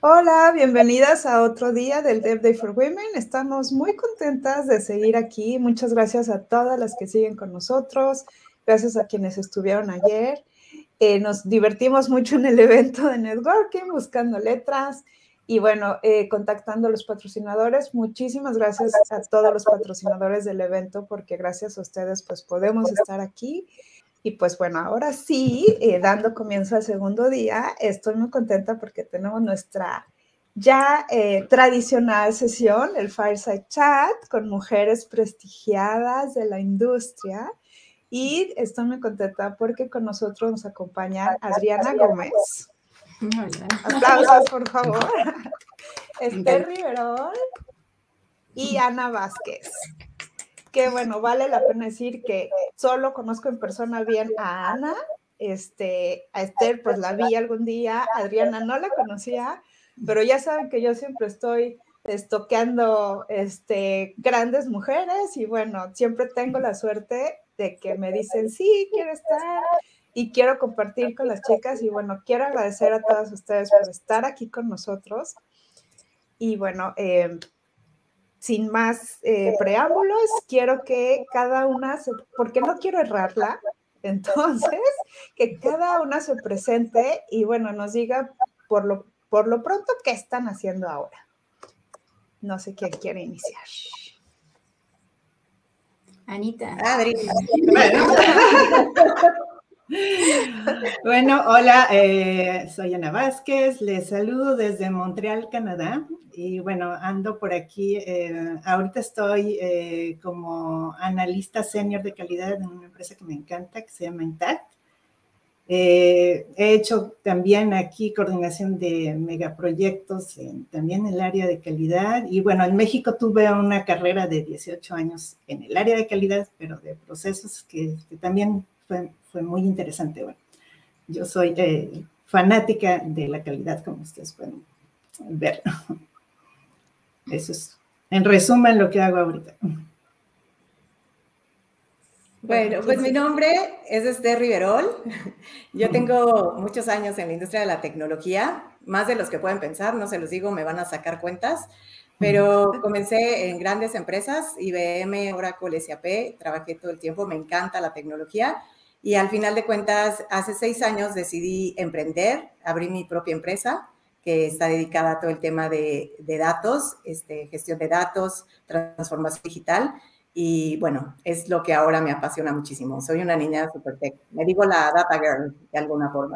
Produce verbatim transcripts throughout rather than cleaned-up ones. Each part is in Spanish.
Hola, bienvenidas a otro día del Dev Day for Women. Estamos muy contentas de seguir aquí. Muchas gracias a todas las que siguen con nosotros. Gracias a quienes estuvieron ayer. Eh, nos divertimos mucho en el evento de networking, buscando letras y bueno, eh, contactando a los patrocinadores. Muchísimas gracias a todos los patrocinadores del evento, porque gracias a ustedes pues podemos estar aquí. Y pues bueno, ahora sí, eh, dando comienzo al segundo día, estoy muy contenta porque tenemos nuestra ya eh, tradicional sesión, el Fireside Chat, con mujeres prestigiadas de la industria. Y estoy muy contenta porque con nosotros nos acompañan Adriana Gómez. Hola. Aplausos, por favor. Esther Riverol y Ana Vázquez. Que bueno, vale la pena decir que solo conozco en persona bien a Ana, este, a Esther pues la vi algún día, Adriana no la conocía, pero ya saben que yo siempre estoy estoqueando este, grandes mujeres y bueno, siempre tengo la suerte de que me dicen, sí, quiero estar y quiero compartir con las chicas y bueno, quiero agradecer a todas ustedes por estar aquí con nosotros y bueno, eh, sin más eh, preámbulos, quiero que cada una, se, porque no quiero errarla, entonces, que cada una se presente y bueno, nos diga por lo, por lo pronto qué están haciendo ahora. No sé quién quiere iniciar. Anita. Adri. Bueno, bueno hola, eh, soy Ana Vázquez, les saludo desde Montreal, Canadá, y bueno, ando por aquí, eh, ahorita estoy eh, como analista senior de calidad en una empresa que me encanta, que se llama Intact. Eh, he hecho también aquí coordinación de megaproyectos, en, también en el área de calidad, y bueno, en México tuve una carrera de dieciocho años en el área de calidad, pero de procesos que, que también fue, fue muy interesante. Bueno, yo soy eh, fanática de la calidad, como ustedes pueden ver. Eso es, en resumen, lo que hago ahorita. Bueno, pues mi nombre es Esther Riverol. Yo tengo muchos años en la industria de la tecnología, más de los que pueden pensar, no se los digo, me van a sacar cuentas, pero comencé en grandes empresas, I B M, Oracle, S A P, trabajé todo el tiempo, me encanta la tecnología y al final de cuentas, hace seis años decidí emprender, abrí mi propia empresa que está dedicada a todo el tema de, de datos, este, gestión de datos, transformación digital. Y bueno, es lo que ahora me apasiona muchísimo. Soy una niña super tech. Me digo la data girl de alguna forma.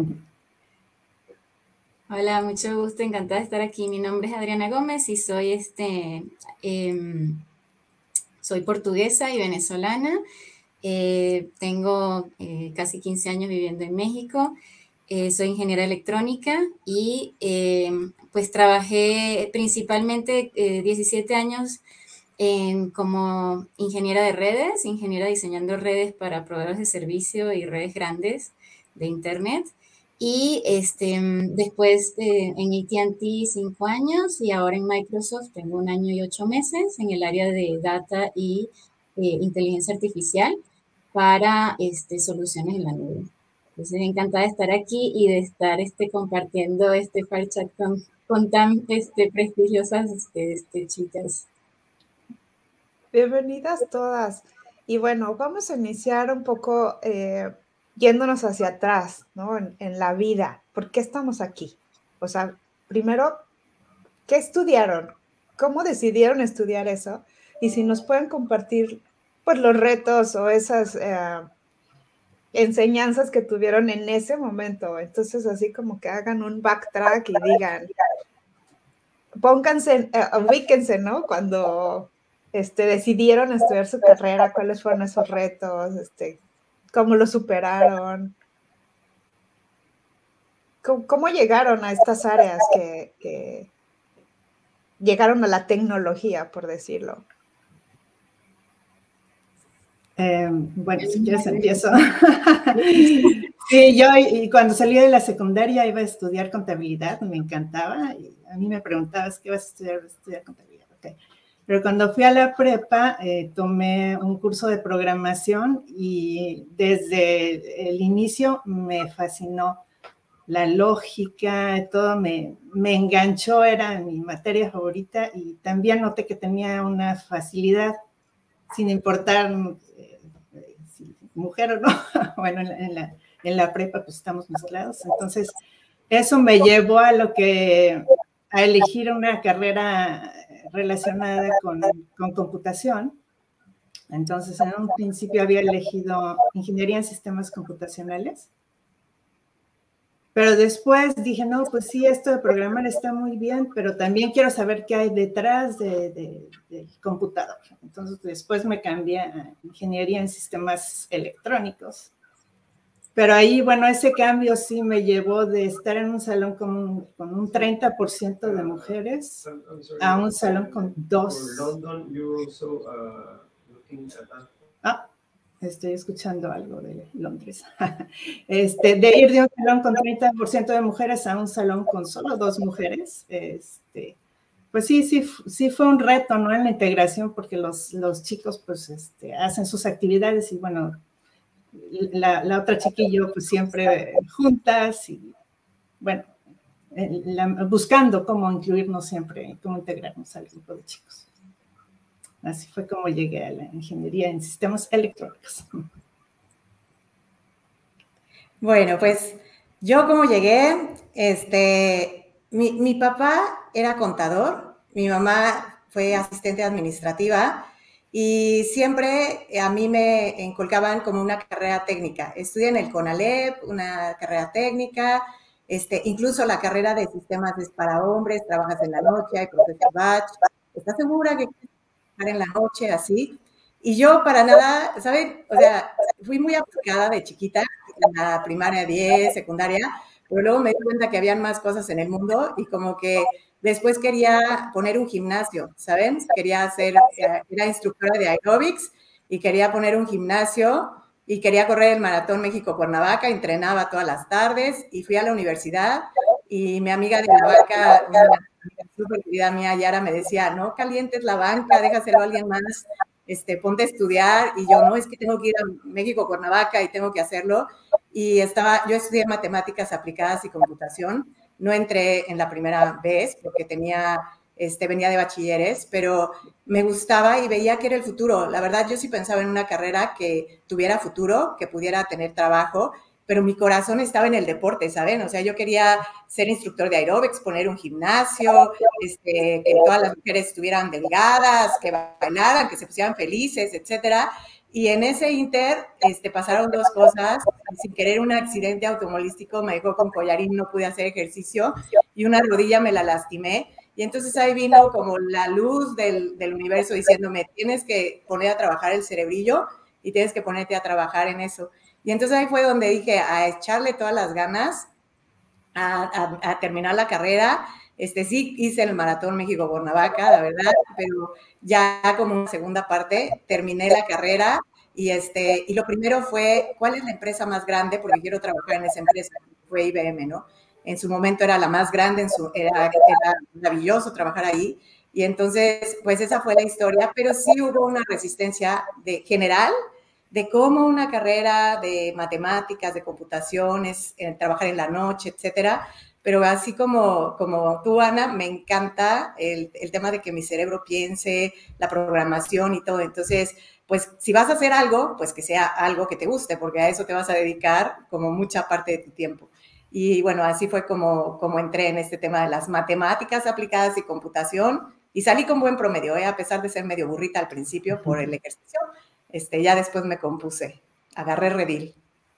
Hola, mucho gusto, encantada de estar aquí. Mi nombre es Adriana Gómez y soy, este, eh, soy portuguesa y venezolana. Eh, tengo eh, casi quince años viviendo en México. Eh, soy ingeniera electrónica y eh, pues trabajé principalmente eh, diecisiete años En, como ingeniera de redes, ingeniera diseñando redes para proveedores de servicio y redes grandes de Internet. Y este, después de, en A T and T cinco años y ahora en Microsoft tengo un año y ocho meses en el área de data y eh, inteligencia artificial para este, soluciones en la nube. Entonces, encantada de estar aquí y de estar este, compartiendo este file chat con, con tan este, prestigiosas este, este, chicas. Bienvenidas todas. Y bueno, vamos a iniciar un poco eh, yéndonos hacia atrás, ¿no? En, en la vida. ¿Por qué estamos aquí? O sea, primero, ¿qué estudiaron? ¿Cómo decidieron estudiar eso? Y si nos pueden compartir, pues, los retos o esas eh, enseñanzas que tuvieron en ese momento. Entonces, así como que hagan un backtrack y digan, pónganse, uh, ubíquense, ¿no? Cuando este, decidieron estudiar su carrera, cuáles fueron esos retos, este, cómo lo superaron, cómo, cómo llegaron a estas áreas que, que llegaron a la tecnología, por decirlo. Eh, bueno, si quieres empiezo. Sí, yo y cuando salí de la secundaria iba a estudiar contabilidad, me encantaba, y a mí me preguntabas qué vas a estudiar, vas a estudiar contabilidad, okay. Pero cuando fui a la prepa, eh, tomé un curso de programación y desde el inicio me fascinó la lógica, todo me, me enganchó, era mi materia favorita y también noté que tenía una facilidad, sin importar eh, si mujer o no, bueno, en la, en, la, en la prepa pues estamos mezclados, entonces eso me llevó a lo que, a elegir una carrera relacionada con, con computación. Entonces, en un principio había elegido ingeniería en sistemas computacionales, pero después dije, no, pues sí, esto de programar está muy bien, pero también quiero saber qué hay detrás de, de, del computador. Entonces, después me cambié a ingeniería en sistemas electrónicos. Pero ahí, bueno, ese cambio sí me llevó de estar en un salón con un, con un treinta por ciento de mujeres a un salón con dos. Ah, estoy escuchando algo de Londres. Este, de ir de un salón con treinta por ciento de mujeres a un salón con solo dos mujeres. Este, pues sí, sí, sí fue un reto, ¿no? En la integración, porque los, los chicos, pues, este, hacen sus actividades y, bueno, la, la otra chica y yo, pues, siempre juntas y, bueno, la, buscando cómo incluirnos siempre, cómo integrarnos al grupo de chicos. Así fue como llegué a la ingeniería en sistemas electrónicos. Bueno, pues yo como llegué, este, mi, mi papá era contador, mi mamá fue asistente administrativa y siempre a mí me inculcaban como una carrera técnica. Estudié en el CONALEP, una carrera técnica, este, incluso la carrera de sistemas es para hombres, trabajas en la noche, hay proceso batch. ¿Estás segura que en la noche, así? Y yo para nada, ¿saben? O sea, fui muy aplicada de chiquita, en la primaria diez, secundaria, pero luego me di cuenta que habían más cosas en el mundo y como que después quería poner un gimnasio, ¿saben? Quería hacer, era instructora de aeróbics y quería poner un gimnasio y quería correr el Maratón México-Cuernavaca, entrenaba todas las tardes y fui a la universidad y mi amiga de la banca, una súper querida mía, Yara, me decía, no calientes la banca, déjaselo a alguien más, este, ponte a estudiar, y yo, no, es que tengo que ir a México, Cuernavaca, y tengo que hacerlo, y estaba, yo estudié matemáticas aplicadas y computación, no entré en la primera vez, porque tenía, este, venía de bachilleres, pero me gustaba y veía que era el futuro. La verdad, yo sí pensaba en una carrera que tuviera futuro, que pudiera tener trabajo, pero mi corazón estaba en el deporte, ¿saben? O sea, yo quería ser instructor de aeróbics, poner un gimnasio, este, que todas las mujeres estuvieran delgadas, que bailaran, que se pusieran felices, etcétera. Y en ese inter este, pasaron dos cosas. Sin querer, un accidente automovilístico me dejó con collarín, no pude hacer ejercicio, y una rodilla me la lastimé. Y entonces ahí vino como la luz del, del universo diciéndome, tienes que poner a trabajar el cerebrillo y tienes que ponerte a trabajar en eso. Y entonces ahí fue donde dije, a echarle todas las ganas, a, a, a terminar la carrera. Este, sí hice el Maratón México-Cuernavaca, la verdad, pero ya como una segunda parte, terminé la carrera y, este, y lo primero fue, ¿cuál es la empresa más grande? Porque quiero trabajar en esa empresa, fue I B M, ¿no? En su momento era la más grande, en su, era, era maravilloso trabajar ahí. Y entonces, pues esa fue la historia, pero sí hubo una resistencia de, general, de cómo una carrera de matemáticas, de computaciones, eh, trabajar en la noche, etcétera. Pero así como, como tú, Ana, me encanta el, el tema de que mi cerebro piense, la programación y todo. Entonces, pues si vas a hacer algo, pues que sea algo que te guste, porque a eso te vas a dedicar como mucha parte de tu tiempo. Y bueno, así fue como, como entré en este tema de las matemáticas aplicadas y computación. Y salí con buen promedio, ¿eh? A pesar de ser medio burrita al principio por el ejercicio. Este, ya después me compuse, agarré redil.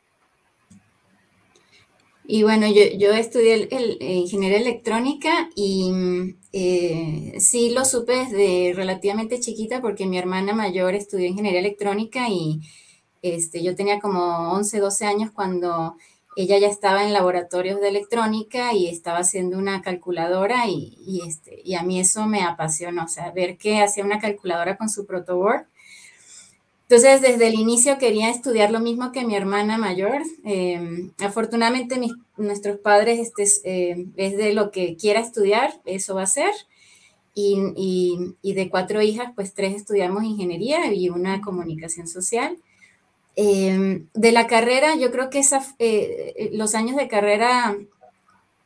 Y bueno, yo, yo estudié el, el, el ingeniería electrónica y eh, sí lo supe desde relativamente chiquita porque mi hermana mayor estudió ingeniería electrónica y este, yo tenía como once, doce años cuando ella ya estaba en laboratorios de electrónica y estaba haciendo una calculadora y, y, este, y a mí eso me apasionó, o sea, ver que hacía una calculadora con su protoboard. Entonces, desde el inicio quería estudiar lo mismo que mi hermana mayor. Eh, afortunadamente, mis, nuestros padres, este, eh, es de lo que quiera estudiar, eso va a ser. Y, y, y de cuatro hijas, pues tres estudiamos ingeniería y una comunicación social. Eh, de la carrera, yo creo que esa, eh, los años de carrera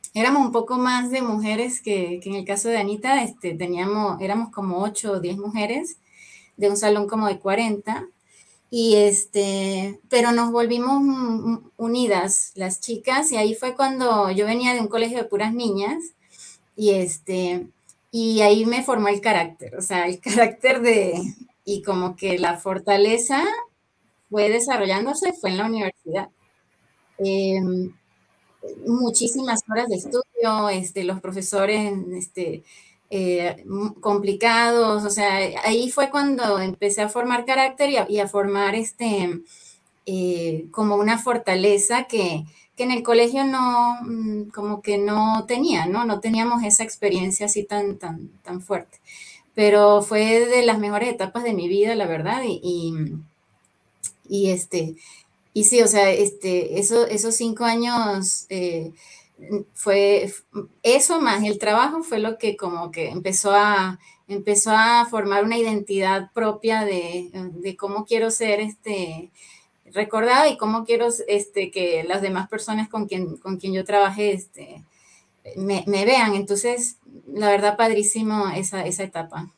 éramos un poco más de mujeres que, que en el caso de Anita, este, teníamos, éramos como ocho o diez mujeres de un salón como de cuarenta. Y este, pero nos volvimos unidas las chicas, y ahí fue cuando yo venía de un colegio de puras niñas, y este, y ahí me formó el carácter, o sea, el carácter de, y como que la fortaleza fue desarrollándose, fue en la universidad. Eh, muchísimas horas de estudio, este, los profesores, este, eh, complicados, o sea, ahí fue cuando empecé a formar carácter y a, y a formar este, eh, como una fortaleza que, que en el colegio no, como que no tenía, ¿no? No teníamos esa experiencia así tan, tan, tan fuerte. Pero fue de las mejores etapas de mi vida, la verdad, y, y, y este, y sí, o sea, este, eso, esos cinco años eh, fue eso más el trabajo fue lo que como que empezó a, empezó a formar una identidad propia de, de cómo quiero ser este, recordada y cómo quiero este, que las demás personas con quien, con quien yo trabajé este, me, me vean. Entonces, la verdad, padrísimo esa, esa etapa.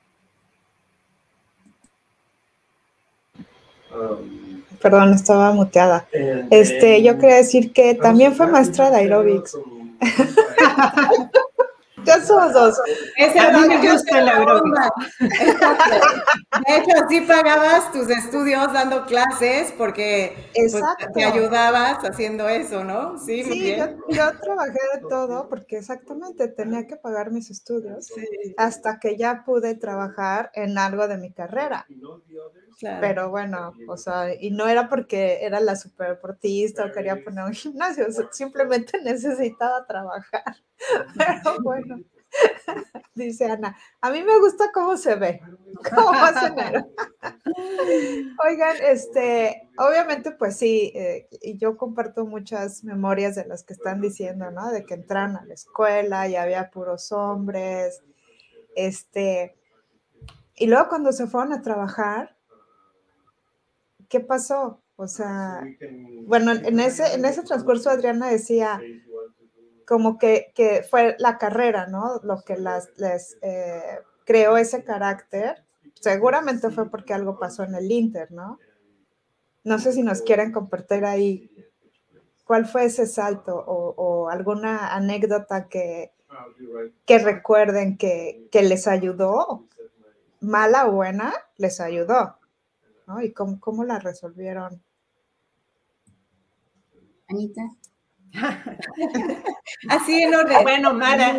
Perdón, estaba muteada. Este, yo quería decir que también fue maestra de aeróbics. Ya somos dos. Ese a mí me gusta el aeróbics. De hecho, sí pagabas tus estudios dando clases porque pues, te ayudabas haciendo eso, ¿no? Sí, muy sí bien. yo, yo trabajé de todo porque exactamente tenía que pagar mis estudios sí. hasta que ya pude trabajar en algo de mi carrera. Claro. Pero bueno, o sea, y no era porque era la superdeportista o quería poner un gimnasio, simplemente necesitaba trabajar. Pero bueno, dice Ana, a mí me gusta cómo se ve, cómo hacen él. Oigan, este, obviamente pues sí, eh, y yo comparto muchas memorias de las que están diciendo, ¿no? De que entraron a la escuela y había puros hombres, este, y luego cuando se fueron a trabajar, ¿qué pasó? O sea, bueno, en ese, en ese transcurso Adriana decía como que, que fue la carrera, ¿no? Lo que las, les eh, creó ese carácter. Seguramente fue porque algo pasó en el Inter, ¿no? No sé si nos quieren compartir ahí cuál fue ese salto o, o alguna anécdota que, que recuerden que, que les ayudó, mala o buena, les ayudó, ¿no? Y cómo, cómo la resolvieron. Anita. Así en orden. Bueno, Mara,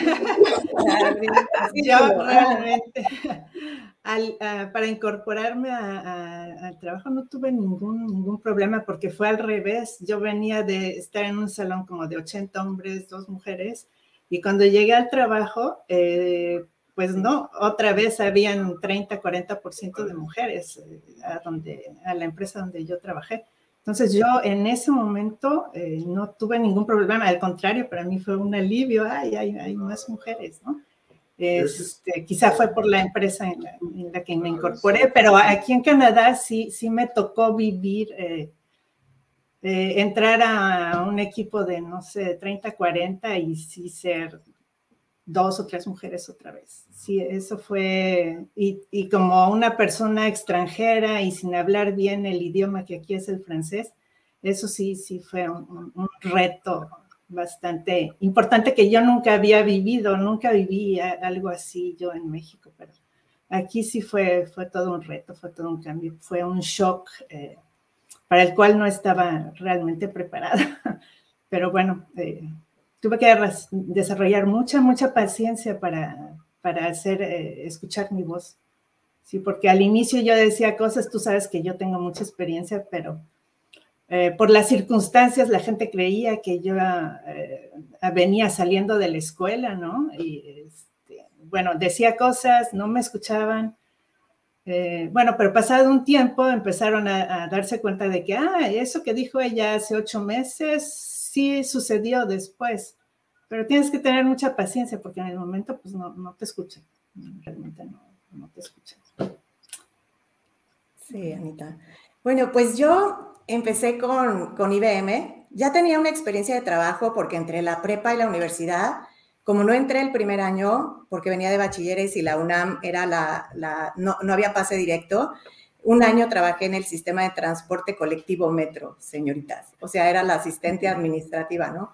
yo realmente, al, uh, para incorporarme a, a, al trabajo no tuve ningún, ningún problema porque fue al revés. Yo venía de estar en un salón como de ochenta hombres, dos mujeres, y cuando llegué al trabajo, eh, pues no, otra vez habían treinta, cuarenta por ciento de mujeres eh, a, donde, a la empresa donde yo trabajé. Entonces yo en ese momento eh, no tuve ningún problema, al contrario, para mí fue un alivio, ay, hay, hay más mujeres, ¿no? Este, quizá fue por la empresa en la, en la que me incorporé, pero aquí en Canadá sí, sí me tocó vivir, eh, eh, entrar a un equipo de, no sé, treinta, cuarenta y sí ser dos o tres mujeres otra vez. Sí, eso fue, y, y como una persona extranjera y sin hablar bien el idioma que aquí es el francés, eso sí, sí fue un, un reto bastante importante que yo nunca había vivido, nunca viví algo así yo en México, pero aquí sí fue, fue todo un reto, fue todo un cambio, fue un shock eh, para el cual no estaba realmente preparada, pero bueno, eh, tuve que desarrollar mucha, mucha paciencia para, para hacer, eh, escuchar mi voz. Sí, porque al inicio yo decía cosas, tú sabes que yo tengo mucha experiencia, pero eh, por las circunstancias la gente creía que yo eh, venía saliendo de la escuela, ¿no? Y este, bueno, decía cosas, no me escuchaban. Eh, bueno, pero pasado un tiempo empezaron a, a darse cuenta de que, ah, eso que dijo ella hace ocho meses, sí sucedió después, pero tienes que tener mucha paciencia porque en el momento pues no, no te escuchan, realmente no, no te escuchan. Sí, Anita. Bueno, pues yo empecé con, con I B M, ya tenía una experiencia de trabajo porque entre la prepa y la universidad, como no entré el primer año, porque venía de bachilleres y la UNAM era la, la no, no había pase directo, un año trabajé en el sistema de transporte colectivo Metro, señoritas. O sea, era la asistente administrativa, ¿no?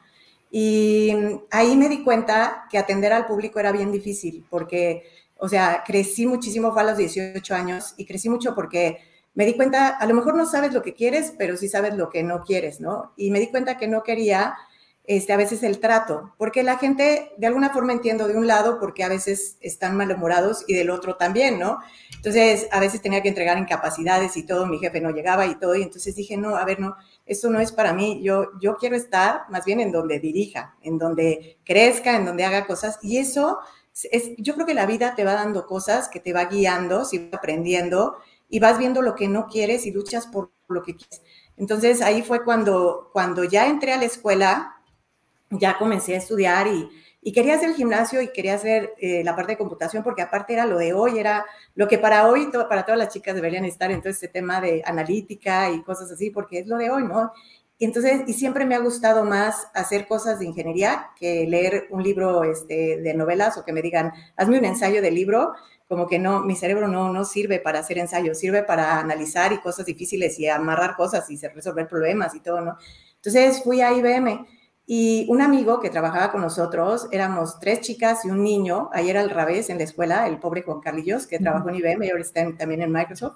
Y ahí me di cuenta que atender al público era bien difícil, porque, o sea, crecí muchísimo, fue a los dieciocho años, y crecí mucho porque me di cuenta, a lo mejor no sabes lo que quieres, pero sí sabes lo que no quieres, ¿no? Y me di cuenta que no quería Este, a veces el trato, porque la gente, de alguna forma entiendo de un lado, porque a veces están malhumorados y del otro también, ¿no? Entonces, a veces tenía que entregar incapacidades y todo, mi jefe no llegaba y todo, y entonces dije, no, a ver, no, esto no es para mí, yo, yo quiero estar más bien en donde dirija, en donde crezca, en donde haga cosas, y eso, es, yo creo que la vida te va dando cosas, que te va guiando, si vas aprendiendo, y vas viendo lo que no quieres y luchas por lo que quieres. Entonces, ahí fue cuando, cuando ya entré a la escuela, ya comencé a estudiar y, y quería hacer el gimnasio y quería hacer eh, la parte de computación, porque aparte era lo de hoy, era lo que para hoy, to, para todas las chicas deberían estar en todo este tema de analítica y cosas así, porque es lo de hoy, ¿no? Y entonces, y siempre me ha gustado más hacer cosas de ingeniería que leer un libro este, de novelas o que me digan, hazme un ensayo del libro, como que no, mi cerebro no, no sirve para hacer ensayos, sirve para analizar y cosas difíciles y amarrar cosas y resolver problemas y todo, ¿no? Entonces fui a I B M. Y un amigo que trabajaba con nosotros, éramos tres chicas y un niño, ahí era al revés en la escuela, el pobre Juan Carlillos, que trabajó en I B M y ahora está en, también en Microsoft,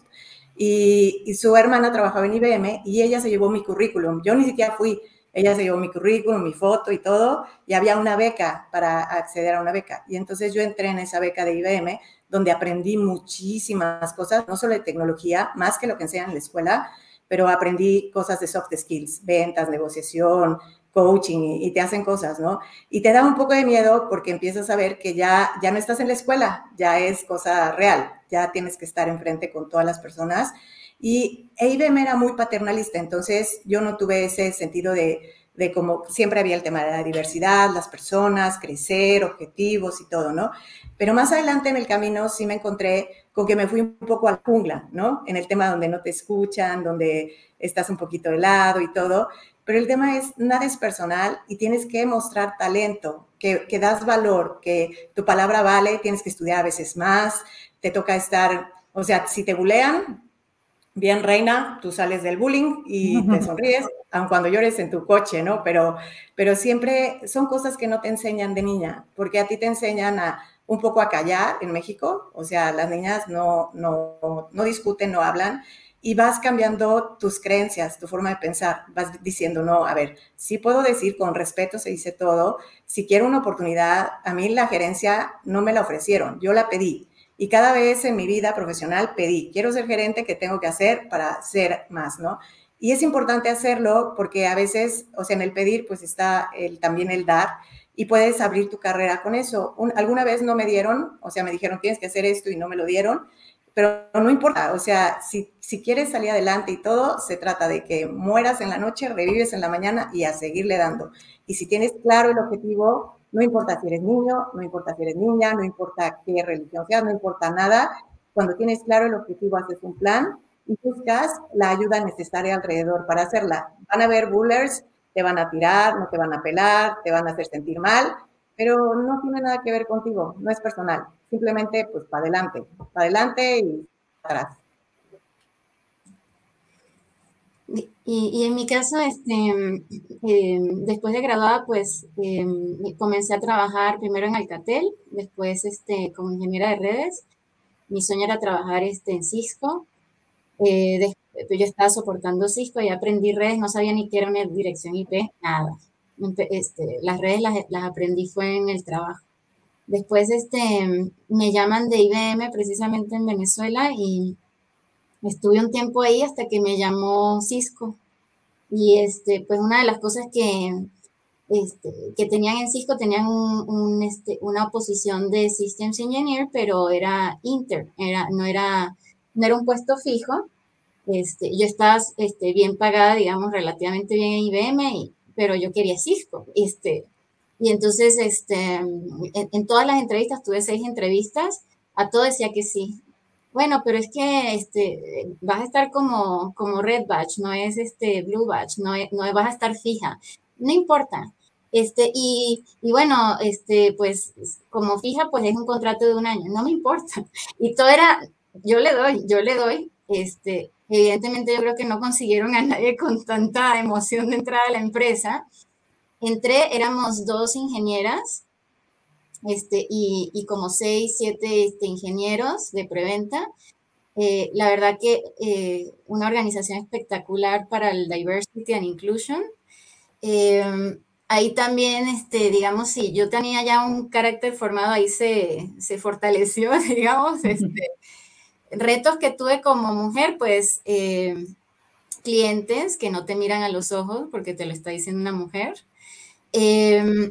y, y su hermana trabajaba en I B M y ella se llevó mi currículum, yo ni siquiera fui, ella se llevó mi currículum, mi foto y todo, y había una beca para acceder a una beca, y entonces yo entré en esa beca de I B M, donde aprendí muchísimas cosas, no solo de tecnología, más que lo que enseñan en la escuela, pero aprendí cosas de soft skills, ventas, negociación, coaching y, y te hacen cosas, ¿no? Y te da un poco de miedo porque empiezas a ver que ya, ya no estás en la escuela, ya es cosa real, ya tienes que estar enfrente con todas las personas. Y I B M era muy paternalista, entonces yo no tuve ese sentido de, de como siempre había el tema de la diversidad, las personas, crecer, objetivos y todo, ¿no? Pero más adelante en el camino sí me encontré con que me fui un poco a la jungla, ¿no? En el tema donde no te escuchan, donde estás un poquito de lado y todo. Pero el tema es, nada es personal y tienes que mostrar talento, que, que das valor, que tu palabra vale, tienes que estudiar a veces más, te toca estar, o sea, si te bulean, bien reina, tú sales del bullying y te sonríes, aun cuando llores en tu coche, ¿no? Pero, pero siempre son cosas que no te enseñan de niña, porque a ti te enseñan a un poco a callar en México, o sea, las niñas no, no, no discuten, no hablan, y vas cambiando tus creencias, tu forma de pensar, vas diciendo, no, a ver, sí puedo decir con respeto, se dice todo, si quiero una oportunidad, a mí la gerencia no me la ofrecieron, yo la pedí, y cada vez en mi vida profesional pedí, quiero ser gerente, ¿qué tengo que hacer para ser más, no? Y es importante hacerlo porque a veces, o sea, en el pedir, pues está el, también el dar, y puedes abrir tu carrera con eso. Un, alguna vez no me dieron, o sea, me dijeron, tienes que hacer esto y no me lo dieron, pero no importa, o sea, si, si quieres salir adelante y todo, se trata de que mueras en la noche, revives en la mañana y a seguirle dando. Y si tienes claro el objetivo, no importa si eres niño, no importa si eres niña, no importa qué religión seas, no importa nada, cuando tienes claro el objetivo, haces un plan y buscas la ayuda necesaria alrededor para hacerla. Van a haber bullers, te van a tirar, no te van a pelar, te van a hacer sentir mal, pero no tiene nada que ver contigo, no es personal. Simplemente, pues, para adelante, para adelante y para atrás. Y, y en mi caso, este, eh, después de graduada, pues, eh, comencé a trabajar primero en Alcatel, después este, como ingeniera de redes. Mi sueño era trabajar este, en Cisco. Eh, después, yo estaba soportando Cisco y aprendí redes, no sabía ni qué era una dirección I P, nada. Este, las redes las, las aprendí fue en el trabajo. Después este, me llaman de I B M precisamente en Venezuela y estuve un tiempo ahí hasta que me llamó Cisco. Y este, pues una de las cosas que, este, que tenían en Cisco, tenían un, un, este, una posición de Systems Engineer, pero era inter, era, no, era, no era un puesto fijo. Este, yo estaba este, bien pagada, digamos, relativamente bien en I B M, y, pero yo quería Cisco. Este, y entonces, este, en, en todas las entrevistas, tuve seis entrevistas, a todo decía que sí. bueno, pero es que este, vas a estar como, como red badge, no es este blue badge, no, es, no vas a estar fija. No importa. Este, y, y bueno, este, pues como fija, pues es un contrato de un año, no me importa. Y todo era, yo le doy, yo le doy. Este, evidentemente yo creo que no consiguieron a nadie con tanta emoción de entrar a la empresa. Entré, éramos dos ingenieras, este, y, y como seis, siete este, ingenieros de preventa. Eh, la verdad que eh, una organización espectacular para el Diversity and Inclusion. Eh, ahí también, este, digamos, si yo tenía ya un carácter formado, ahí se, se fortaleció, digamos, este, retos que tuve como mujer, pues eh, clientes que no te miran a los ojos porque te lo está diciendo una mujer. Eh,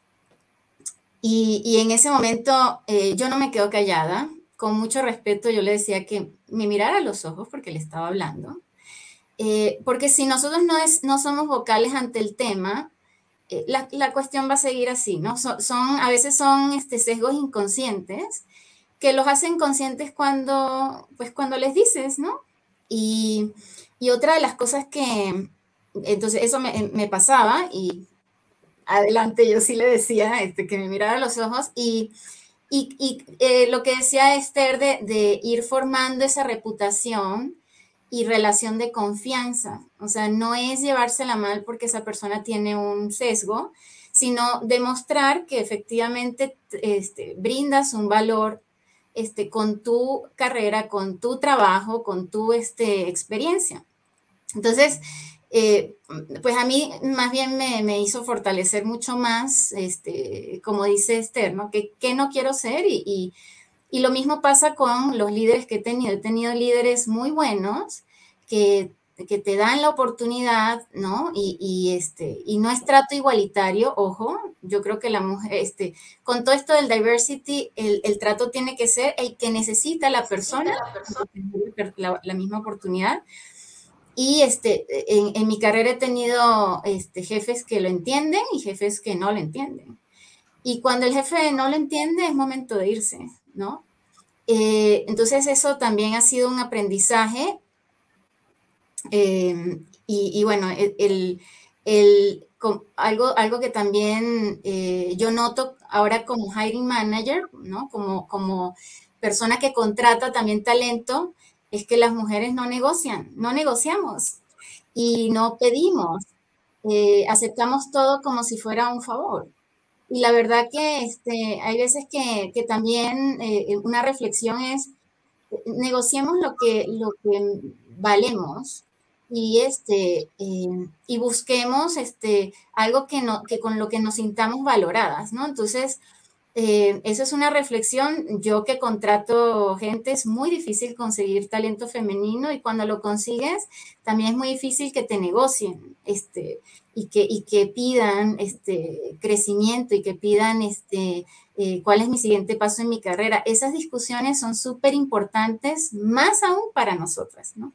y, y en ese momento eh, yo no me quedo callada. Con mucho respeto yo le decía que me mirara a los ojos porque le estaba hablando. Eh, porque si nosotros no, es, no somos vocales ante el tema, eh, la, la cuestión va a seguir así, ¿no? Son, son a veces son este, sesgos inconscientes que los hacen conscientes cuando, pues cuando les dices, ¿no? Y, y otra de las cosas que, entonces eso me, me pasaba y adelante yo sí le decía este, que me mirara a los ojos y, y, y eh, lo que decía Esther de, de ir formando esa reputación y relación de confianza. O sea, no es llevársela mal porque esa persona tiene un sesgo, sino demostrar que efectivamente este, brindas un valor este, con tu carrera, con tu trabajo, con tu este, experiencia. Entonces, eh, pues a mí más bien me, me hizo fortalecer mucho más, este, como dice Esther, ¿no? Que, que no quiero ser y, y, y lo mismo pasa con los líderes que he tenido. He tenido líderes muy buenos que, que te dan la oportunidad, ¿no? Y, y, este, y no es trato igualitario, ojo, yo creo que la mujer, este, con todo esto del diversity, el, el trato tiene que ser el que necesita la persona, la, la misma oportunidad. Y este, en, en mi carrera he tenido este, jefes que lo entienden y jefes que no lo entienden. Y cuando el jefe no lo entiende, es momento de irse, ¿no? Eh, entonces eso también ha sido un aprendizaje. Eh, y, y bueno, el, el, el, algo, algo que también eh, yo noto ahora como hiring manager, ¿no? Como, como persona que contrata también talento, es que las mujeres no negocian, no negociamos y no pedimos, eh, aceptamos todo como si fuera un favor. Y la verdad que este, hay veces que, que también eh, una reflexión es, negociemos lo que, lo que valemos y, este, eh, y busquemos este, algo que, no, que con lo que nos sintamos valoradas, ¿no? Entonces, eh, eso es una reflexión. Yo que contrato gente, es muy difícil conseguir talento femenino y cuando lo consigues, también es muy difícil que te negocien este, y, que, y que pidan este, crecimiento y que pidan este, eh, cuál es mi siguiente paso en mi carrera. Esas discusiones son súper importantes, más aún para nosotras, ¿no?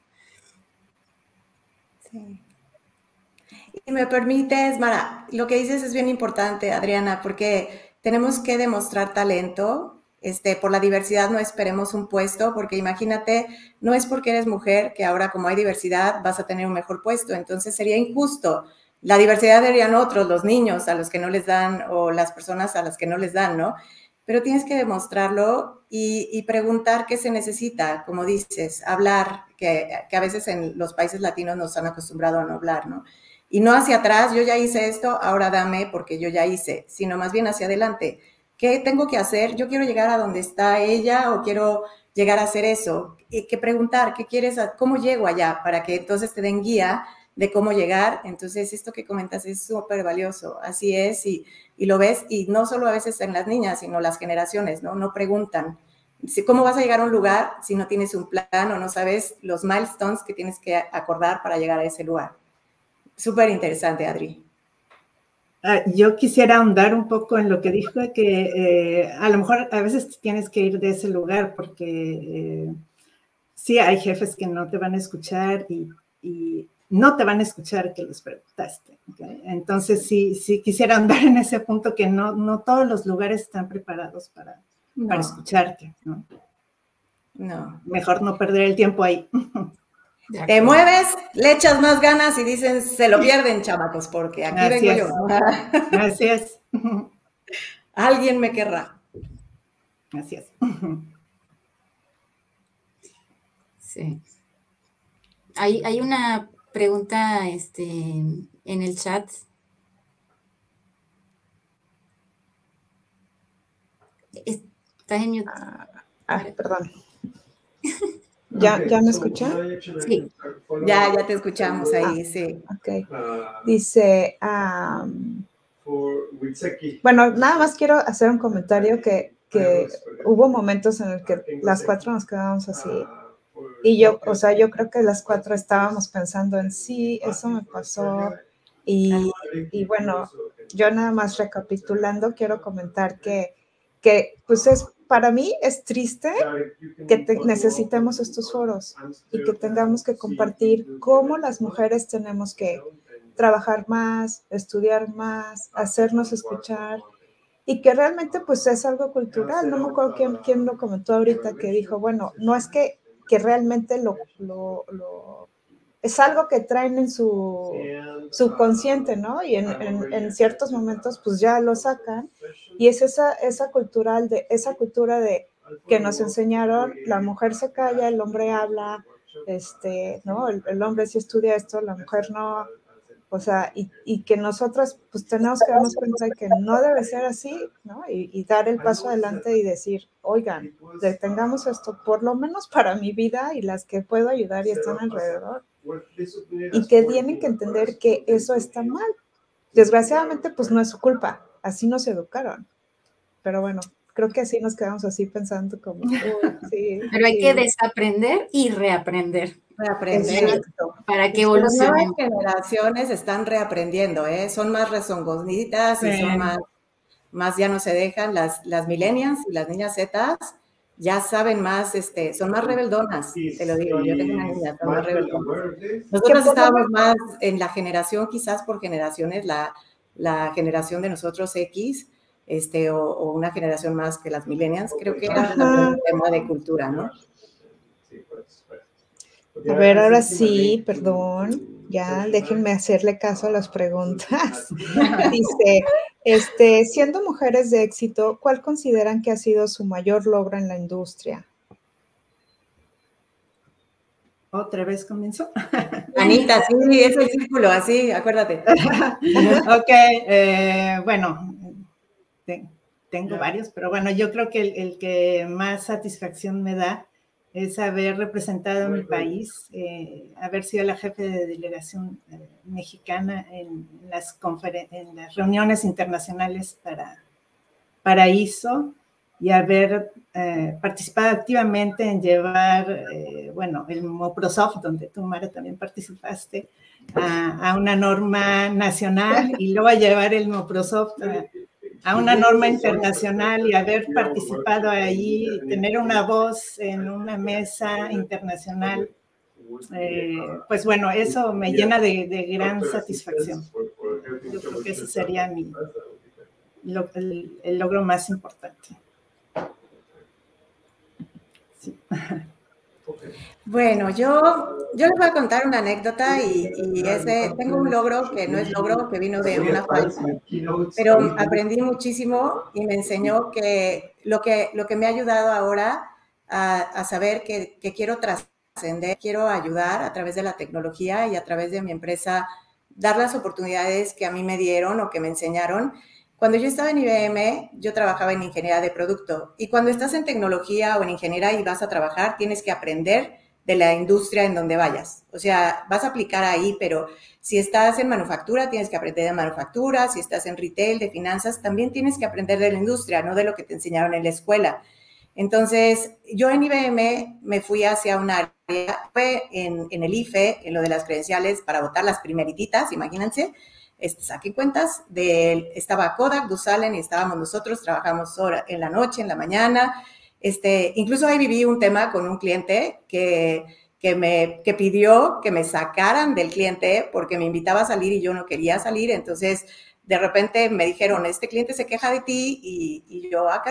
Sí. Y me permites, Mara, lo que dices es bien importante, Adriana, porque tenemos que demostrar talento. Este, por la diversidad no esperemos un puesto, porque imagínate, no es porque eres mujer que ahora como hay diversidad vas a tener un mejor puesto, entonces sería injusto. La diversidad deberían otros, los niños a los que no les dan o las personas a las que no les dan, ¿no? Pero tienes que demostrarlo y, y preguntar qué se necesita, como dices, hablar, que, que a veces en los países latinos nos han acostumbrado a no hablar, ¿no? Y no hacia atrás, yo ya hice esto, ahora dame porque yo ya hice, sino más bien hacia adelante. ¿Qué tengo que hacer? Yo quiero llegar a donde está ella o quiero llegar a hacer eso. Hay que preguntar, ¿qué quieres? ¿Cómo llego allá? Para que entonces te den guía de cómo llegar. Entonces, esto que comentas es súper valioso. Así es, y, y lo ves, y no solo a veces en las niñas, sino las generaciones, ¿no? No preguntan. ¿Cómo vas a llegar a un lugar si no tienes un plan o no sabes los milestones que tienes que acordar para llegar a ese lugar? Súper interesante, Adri. Uh, yo quisiera ahondar un poco en lo que dijo, que eh, a lo mejor a veces tienes que ir de ese lugar porque eh, sí hay jefes que no te van a escuchar y, y no te van a escuchar que les preguntaste. ¿Okay? Entonces sí, sí quisiera ahondar en ese punto que no, no todos los lugares están preparados para, no. para escucharte, ¿no? No. Mejor no perder el tiempo ahí. Te mueves, le echas más ganas y dicen, se lo pierden, chamacos, porque aquí Así vengo es. yo. Así es. Alguien me querrá. Así es. Sí. Hay, hay una pregunta este, en el chat. ¿Estás en mute? Ah, ah, perdón. ¿Ya, ¿Ya me escuchan? Sí. Ya, ya te escuchamos ahí, ah, sí. Ok. Dice, um, bueno, nada más quiero hacer un comentario que, que hubo momentos en el que las cuatro nos quedábamos así. Y yo, o sea, yo creo que las cuatro estábamos pensando en sí, eso me pasó. Y, y bueno, yo nada más recapitulando, quiero comentar que, que pues es, para mí es triste que te, necesitemos estos foros y que tengamos que compartir cómo las mujeres tenemos que trabajar más, estudiar más, hacernos escuchar, y que realmente pues es algo cultural. No me acuerdo quién, quién lo comentó ahorita, que dijo, bueno, no es que, que realmente lo, lo, lo, es algo que traen en su subconsciente, ¿no? Y en, en, en ciertos momentos pues ya lo sacan, y es esa, esa, cultural de, esa cultura de que nos enseñaron, la mujer se calla, el hombre habla, este, ¿no? El, el hombre sí estudia esto, la mujer no. O sea, y, y que nosotras pues tenemos que darnos cuenta de que no debe ser así, ¿no? Y, y dar el paso adelante y decir, oigan, detengamos esto, por lo menos para mi vida y las que puedo ayudar y están alrededor. Y que tienen que entender que eso está mal. Desgraciadamente, pues no es su culpa, así nos educaron. Pero bueno, creo que así nos quedamos así pensando como, uy, sí. Pero hay sí. que desaprender y reaprender. Reaprender. Exacto. Para que Las nuevas evolucionen. generaciones están reaprendiendo, ¿eh? Son más rezongonitas y Sí. son más, más ya no se dejan. Las, las millennials y las niñas zetas ya saben más, este, son más rebeldonas, te lo digo. Yo tengo una niña, son más rebeldonas. Nosotros estábamos más en la generación, quizás por generaciones, la, la generación de nosotros X, este, o, o una generación más que las millennials, creo que era también un tema de cultura, ¿no? A ver, ahora sí, perdón, ya déjenme hacerle caso a las preguntas. Dice, este, siendo mujeres de éxito, ¿cuál consideran que ha sido su mayor logro en la industria? ¿Otra vez comienzo? Anita, sí, es el círculo, así, acuérdate. Ok, eh, bueno, te, tengo varios, pero bueno, yo creo que el, el que más satisfacción me da es haber representado a mi país, eh, haber sido la jefe de delegación eh, mexicana en las, en las reuniones internacionales para, para I S O, y haber eh, participado activamente en llevar, eh, bueno, el Moprosoft, donde tú, Mara, también participaste, a, a una norma nacional, y luego a llevar el Moprosoft a, a una norma internacional, y haber participado ahí, tener una voz en una mesa internacional, eh, pues bueno, eso me llena de, de gran satisfacción. Yo creo que ese sería mi, lo, el, el logro más importante. Sí. Bueno, yo, yo les voy a contar una anécdota, y, y ese, tengo un logro que no es logro, que vino de una falta, pero aprendí muchísimo y me enseñó que lo que, lo que me ha ayudado ahora a, a saber que, que quiero trascender, quiero ayudar a través de la tecnología y a través de mi empresa, dar las oportunidades que a mí me dieron o que me enseñaron. Cuando yo estaba en I B M, yo trabajaba en ingeniería de producto, y cuando estás en tecnología o en ingeniería y vas a trabajar, tienes que aprender de la industria en donde vayas. O sea, vas a aplicar ahí, pero si estás en manufactura, tienes que aprender de manufactura. Si estás en retail, de finanzas, también tienes que aprender de la industria, no de lo que te enseñaron en la escuela. Entonces, yo en I B M me fui hacia un área, fue en, en el I F E, en lo de las credenciales para votar las primerititas, imagínense. Este, saquen cuentas, de, estaba Kodak, Booz Allen, y estábamos nosotros, trabajamos hora, en la noche, en la mañana. Este, incluso ahí viví un tema con un cliente que, que, me, que pidió que me sacaran del cliente porque me invitaba a salir y yo no quería salir. Entonces, de repente me dijeron, este cliente se queja de ti, y, y yo, ah, caray,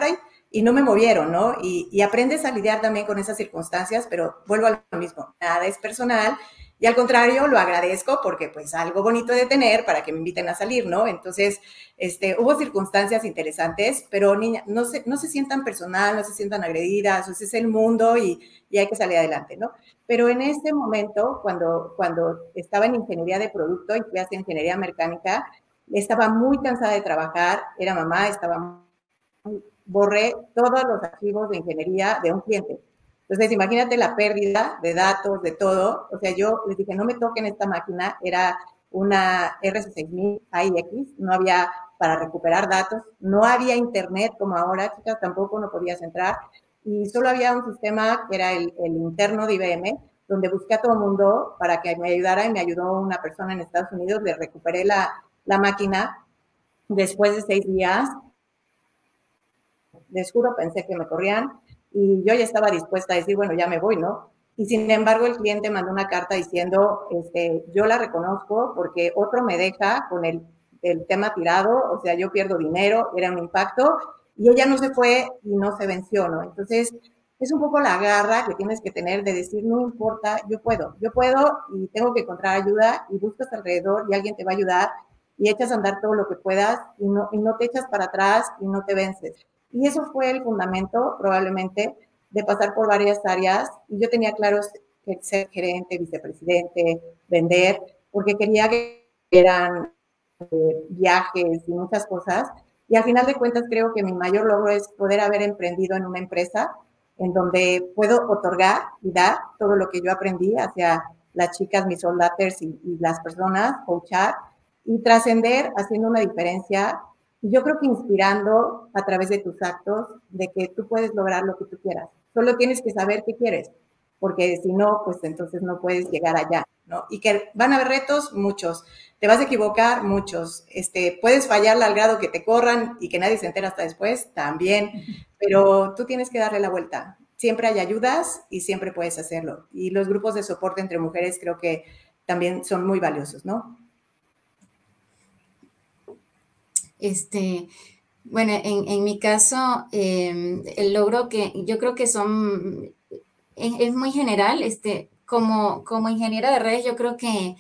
y no me movieron, ¿no? Y, y aprendes a lidiar también con esas circunstancias, pero vuelvo a lo mismo, nada es personal. Y al contrario, lo agradezco porque pues algo bonito de tener para que me inviten a salir, ¿no? Entonces, este, hubo circunstancias interesantes, pero niña, no se, no se sientan personal, no se sientan agredidas, ese es el mundo y, y hay que salir adelante, ¿no? Pero en este momento, cuando, cuando estaba en ingeniería de producto y fui a hacer ingeniería mecánica, estaba muy cansada de trabajar, era mamá, estaba muy, borré todos los archivos de ingeniería de un cliente. Entonces, imagínate la pérdida de datos, de todo. O sea, yo les dije, no me toquen esta máquina. Era una R C seis mil A I X, no había para recuperar datos. No había internet como ahora, chicas, tampoco no podías entrar. Y solo había un sistema que era el, el interno de I B M, donde busqué a todo el mundo para que me ayudara y me ayudó una persona en Estados Unidos. Le recuperé la, la máquina después de seis días. Les juro, pensé que me corrían. Y yo ya estaba dispuesta a decir, bueno, ya me voy, ¿no? Y sin embargo, el cliente mandó una carta diciendo, este, yo la reconozco porque otro me deja con el, el tema tirado, o sea, yo pierdo dinero, era un impacto, y ella no se fue y no se venció, ¿no? Entonces, es un poco la garra que tienes que tener de decir, no importa, yo puedo, yo puedo y tengo que encontrar ayuda y buscas alrededor y alguien te va a ayudar y echas a andar todo lo que puedas y no, y no te echas para atrás y no te vences. Y eso fue el fundamento, probablemente, de pasar por varias áreas. Y yo tenía claro que ser gerente, vicepresidente, vender, porque quería que eran eh, viajes y muchas cosas. Y al final de cuentas, creo que mi mayor logro es poder haber emprendido en una empresa en donde puedo otorgar y dar todo lo que yo aprendí hacia las chicas, mis soldaters y, y las personas, coachar y trascender haciendo una diferencia. Y yo creo que inspirando a través de tus actos de que tú puedes lograr lo que tú quieras. Solo tienes que saber qué quieres, porque si no, pues entonces no puedes llegar allá, ¿no? Y que van a haber retos, muchos. Te vas a equivocar, muchos. Este, puedes fallar al grado que te corran y que nadie se entera hasta después, también. Pero tú tienes que darle la vuelta. Siempre hay ayudas y siempre puedes hacerlo. Y los grupos de soporte entre mujeres creo que también son muy valiosos, ¿no? Este, bueno, en, en mi caso, eh, el logro que yo creo que son, es, es muy general, este, como, como ingeniera de redes, yo creo que,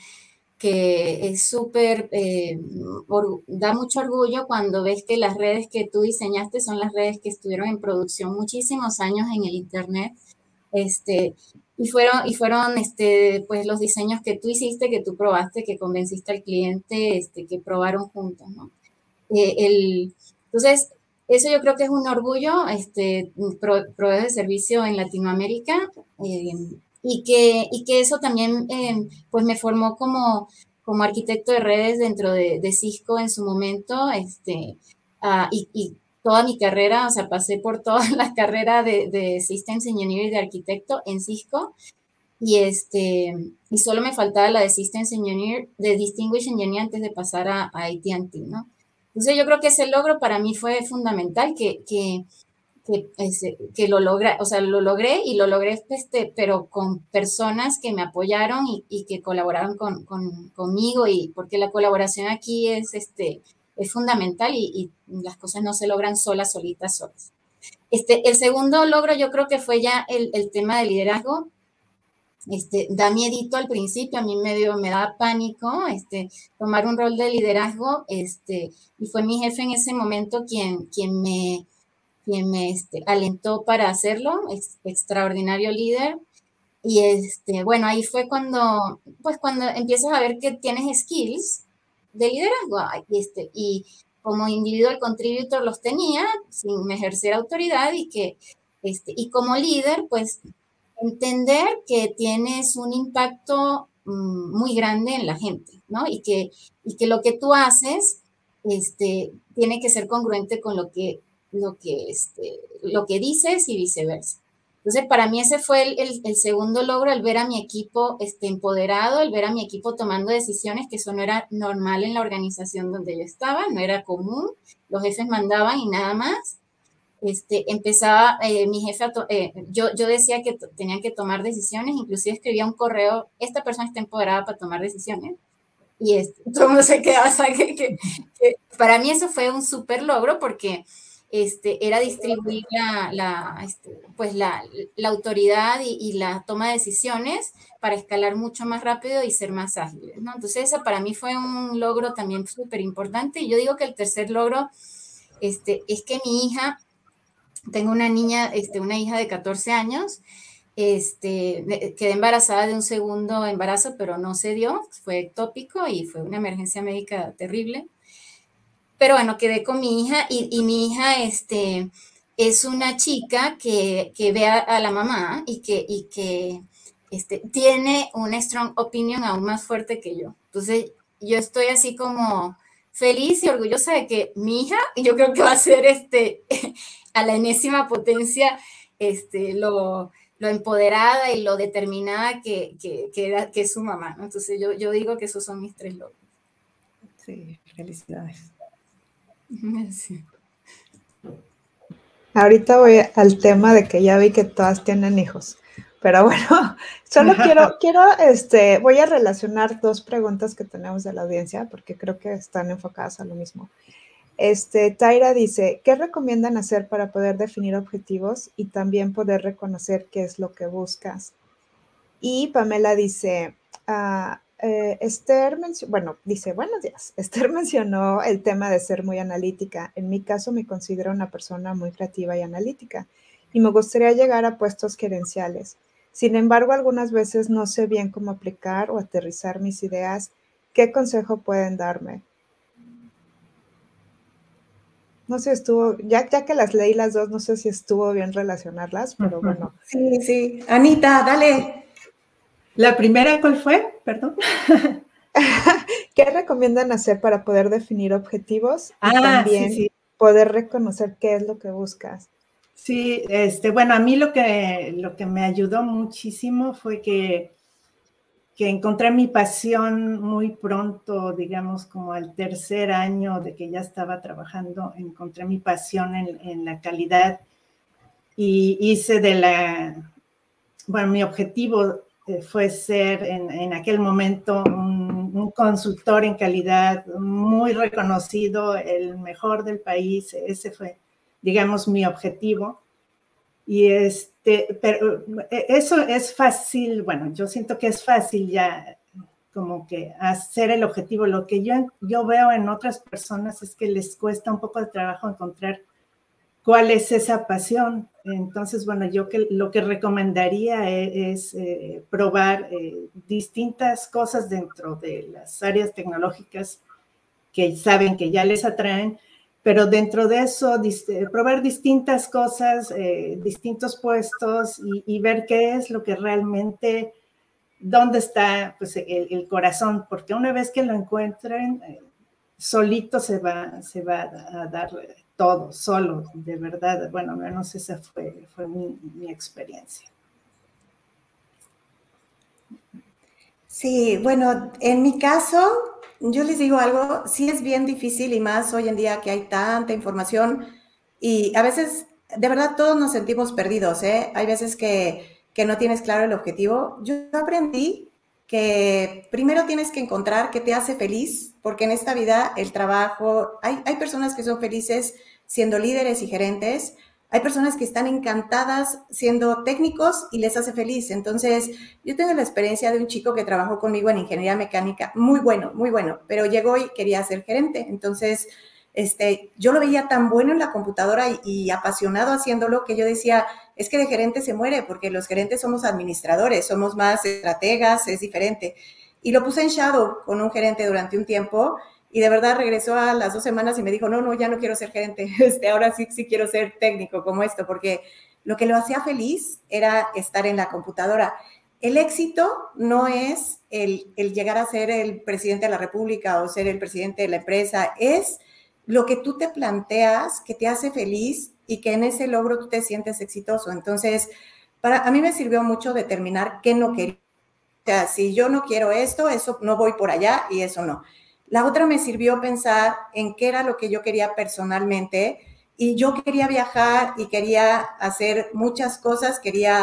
que es súper, eh, da mucho orgullo cuando ves que las redes que tú diseñaste son las redes que estuvieron en producción muchísimos años en el Internet, este, y fueron, y fueron este, pues los diseños que tú hiciste, que tú probaste, que convenciste al cliente, este, que probaron juntos, ¿no? Eh, el, entonces, eso yo creo que es un orgullo, este, pro, proveedor de servicio en Latinoamérica, eh, y, que, y que eso también eh, pues me formó como, como arquitecto de redes dentro de, de Cisco en su momento, este, uh, y, y toda mi carrera, o sea, pasé por toda la carrera de, de Systems Engineer y de arquitecto en Cisco, y este, y solo me faltaba la de Systems Engineer, de Distinguished Engineer antes de pasar a, a A T and T, ¿no? Entonces yo creo que ese logro para mí fue fundamental, que, que, que, ese, que lo logré, o sea, lo logré y lo logré, este, pero con personas que me apoyaron y, y que colaboraron con, con, conmigo, y porque la colaboración aquí es, este, es fundamental y, y las cosas no se logran solas, solitas, solas. Este, el segundo logro yo creo que fue ya el, el tema de liderazgo. Este, da miedito al principio, a mí me, dio, me daba pánico este, tomar un rol de liderazgo, este, y fue mi jefe en ese momento quien, quien me, quien me este, alentó para hacerlo, ex, extraordinario líder. Y este, bueno, ahí fue cuando, pues cuando empiezas a ver que tienes skills de liderazgo, este, y como individual contributor los tenía sin ejercer autoridad, y que, este, y como líder, pues entender que tienes un impacto um, muy grande en la gente, ¿no? Y que, y que lo que tú haces este, tiene que ser congruente con lo que, lo que, este, lo que dices y viceversa. Entonces, para mí ese fue el, el, el segundo logro, el ver a mi equipo este, empoderado, el ver a mi equipo tomando decisiones, que eso no era normal en la organización donde yo estaba, no era común, los jefes mandaban y nada más. Este, empezaba eh, mi jefe, a eh, yo, yo decía que tenían que tomar decisiones, inclusive escribía un correo, esta persona está empoderada para tomar decisiones, y este, todo el mundo se quedaba, o sea, que, que, que para mí eso fue un súper logro, porque este, era distribuir la, la, este, pues la, la autoridad y, y la toma de decisiones para escalar mucho más rápido y ser más ágiles, ¿no? Entonces, esa para mí fue un logro también súper importante. Y yo digo que el tercer logro este, es que mi hija, tengo una niña, este, una hija de catorce años, este, quedé embarazada de un segundo embarazo, pero no se dio, fue ectópico y fue una emergencia médica terrible. Pero bueno, quedé con mi hija y, y mi hija este, es una chica que, que ve a, a la mamá y que, y que este, tiene una strong opinion aún más fuerte que yo. Entonces, yo estoy así como feliz y orgullosa de que mi hija, yo creo que va a ser este, a la enésima potencia este, lo, lo empoderada y lo determinada que, que, que, era, que es su mamá, ¿no? Entonces, yo, yo digo que esos son mis tres logros. Sí, felicidades. Sí. Ahorita voy al tema de que ya vi que todas tienen hijos, pero bueno, solo quiero, quiero, este, voy a relacionar dos preguntas que tenemos de la audiencia porque creo que están enfocadas a lo mismo. Este, Taira dice, ¿qué recomiendan hacer para poder definir objetivos y también poder reconocer qué es lo que buscas? Y Pamela dice, uh, Eh, Esther, bueno, dice, buenos días. Esther mencionó el tema de ser muy analítica. En mi caso me considero una persona muy creativa y analítica y me gustaría llegar a puestos gerenciales. Sin embargo, algunas veces no sé bien cómo aplicar o aterrizar mis ideas. ¿Qué consejo pueden darme? No sé si estuvo, ya, ya que las leí las dos, no sé si estuvo bien relacionarlas, pero bueno. Sí, sí. Anita, dale. ¿La primera cuál fue? Perdón. ¿Qué recomiendan hacer para poder definir objetivos y ah, también sí, sí. poder reconocer qué es lo que buscas? Sí, este, bueno, a mí lo que, lo que me ayudó muchísimo fue que, que encontré mi pasión muy pronto, digamos, como al tercer año de que ya estaba trabajando, encontré mi pasión en, en la calidad y hice de la, bueno, mi objetivo fue ser en, en aquel momento un, un consultor en calidad muy reconocido, el mejor del país. Ese fue, digamos, mi objetivo. Y este, pero eso es fácil, bueno, yo siento que es fácil ya como que hacer el objetivo. Lo que yo, yo veo en otras personas es que les cuesta un poco de trabajo encontrar cuál es esa pasión. Entonces, bueno, yo que, lo que recomendaría es, es eh, probar eh, distintas cosas dentro de las áreas tecnológicas que saben que ya les atraen, pero dentro de eso dis, probar distintas cosas, eh, distintos puestos y, y ver qué es lo que realmente, dónde está pues, el, el corazón, porque una vez que lo encuentren, eh, solito se va, se va a dar todo, solo, de verdad. Bueno, al menos esa fue, fue mi, mi experiencia. Sí, bueno, en mi caso, yo les digo algo, sí es bien difícil y más hoy en día que hay tanta información y a veces, de verdad, todos nos sentimos perdidos, ¿eh? Hay veces que, que no tienes claro el objetivo. Yo aprendí que primero tienes que encontrar qué te hace feliz, porque en esta vida el trabajo, hay, hay personas que son felices siendo líderes y gerentes, hay personas que están encantadas siendo técnicos y les hace feliz. Entonces, yo tengo la experiencia de un chico que trabajó conmigo en ingeniería mecánica, muy bueno, muy bueno, pero llegó y quería ser gerente. Entonces, este, yo lo veía tan bueno en la computadora y, y apasionado haciéndolo que yo decía, es que de gerente se muere, porque los gerentes somos administradores, somos más estrategas, es diferente. Y lo puse en shadow con un gerente durante un tiempo y de verdad regresó a las dos semanas y me dijo, no, no, ya no quiero ser gerente, este, ahora sí, sí quiero ser técnico como esto, porque lo que lo hacía feliz era estar en la computadora. El éxito no es el, el llegar a ser el presidente de la República o ser el presidente de la empresa, es lo que tú te planteas que te hace feliz y que en ese logro tú te sientes exitoso. Entonces, para, a mí me sirvió mucho determinar qué no quería. O sea, si yo no quiero esto, eso no voy por allá y eso no. La otra me sirvió pensar en qué era lo que yo quería personalmente y yo quería viajar y quería hacer muchas cosas, quería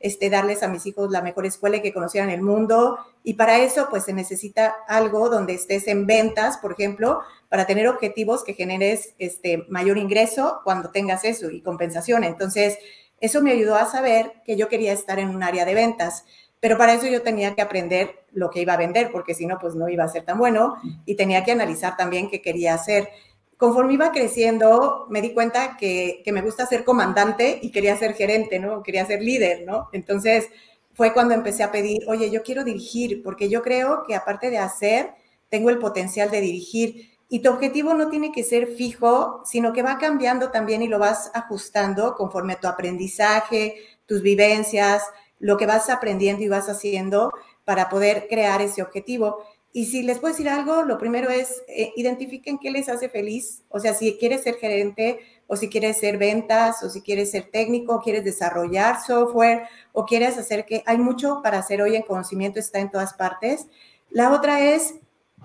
este, darles a mis hijos la mejor escuela y que conocieran el mundo. Y para eso, pues se necesita algo donde estés en ventas, por ejemplo, para tener objetivos que generes este, mayor ingreso cuando tengas eso y compensación. Entonces, eso me ayudó a saber que yo quería estar en un área de ventas. Pero para eso yo tenía que aprender lo que iba a vender, porque si no, pues no iba a ser tan bueno. Y tenía que analizar también qué quería hacer. Conforme iba creciendo, me di cuenta que, que me gusta ser comandante y quería ser gerente, ¿no? Quería ser líder, ¿no? Entonces, fue cuando empecé a pedir, oye, yo quiero dirigir, porque yo creo que aparte de hacer, tengo el potencial de dirigir. Y tu objetivo no tiene que ser fijo, sino que va cambiando también y lo vas ajustando conforme a tu aprendizaje, tus vivencias, lo que vas aprendiendo y vas haciendo para poder crear ese objetivo. Y si les puedo decir algo, lo primero es eh, identifiquen qué les hace feliz. O sea, si quieres ser gerente o si quieres ser ventas o si quieres ser técnico, o quieres desarrollar software o quieres hacer que... Hay mucho para hacer hoy en conocimiento, está en todas partes. La otra es,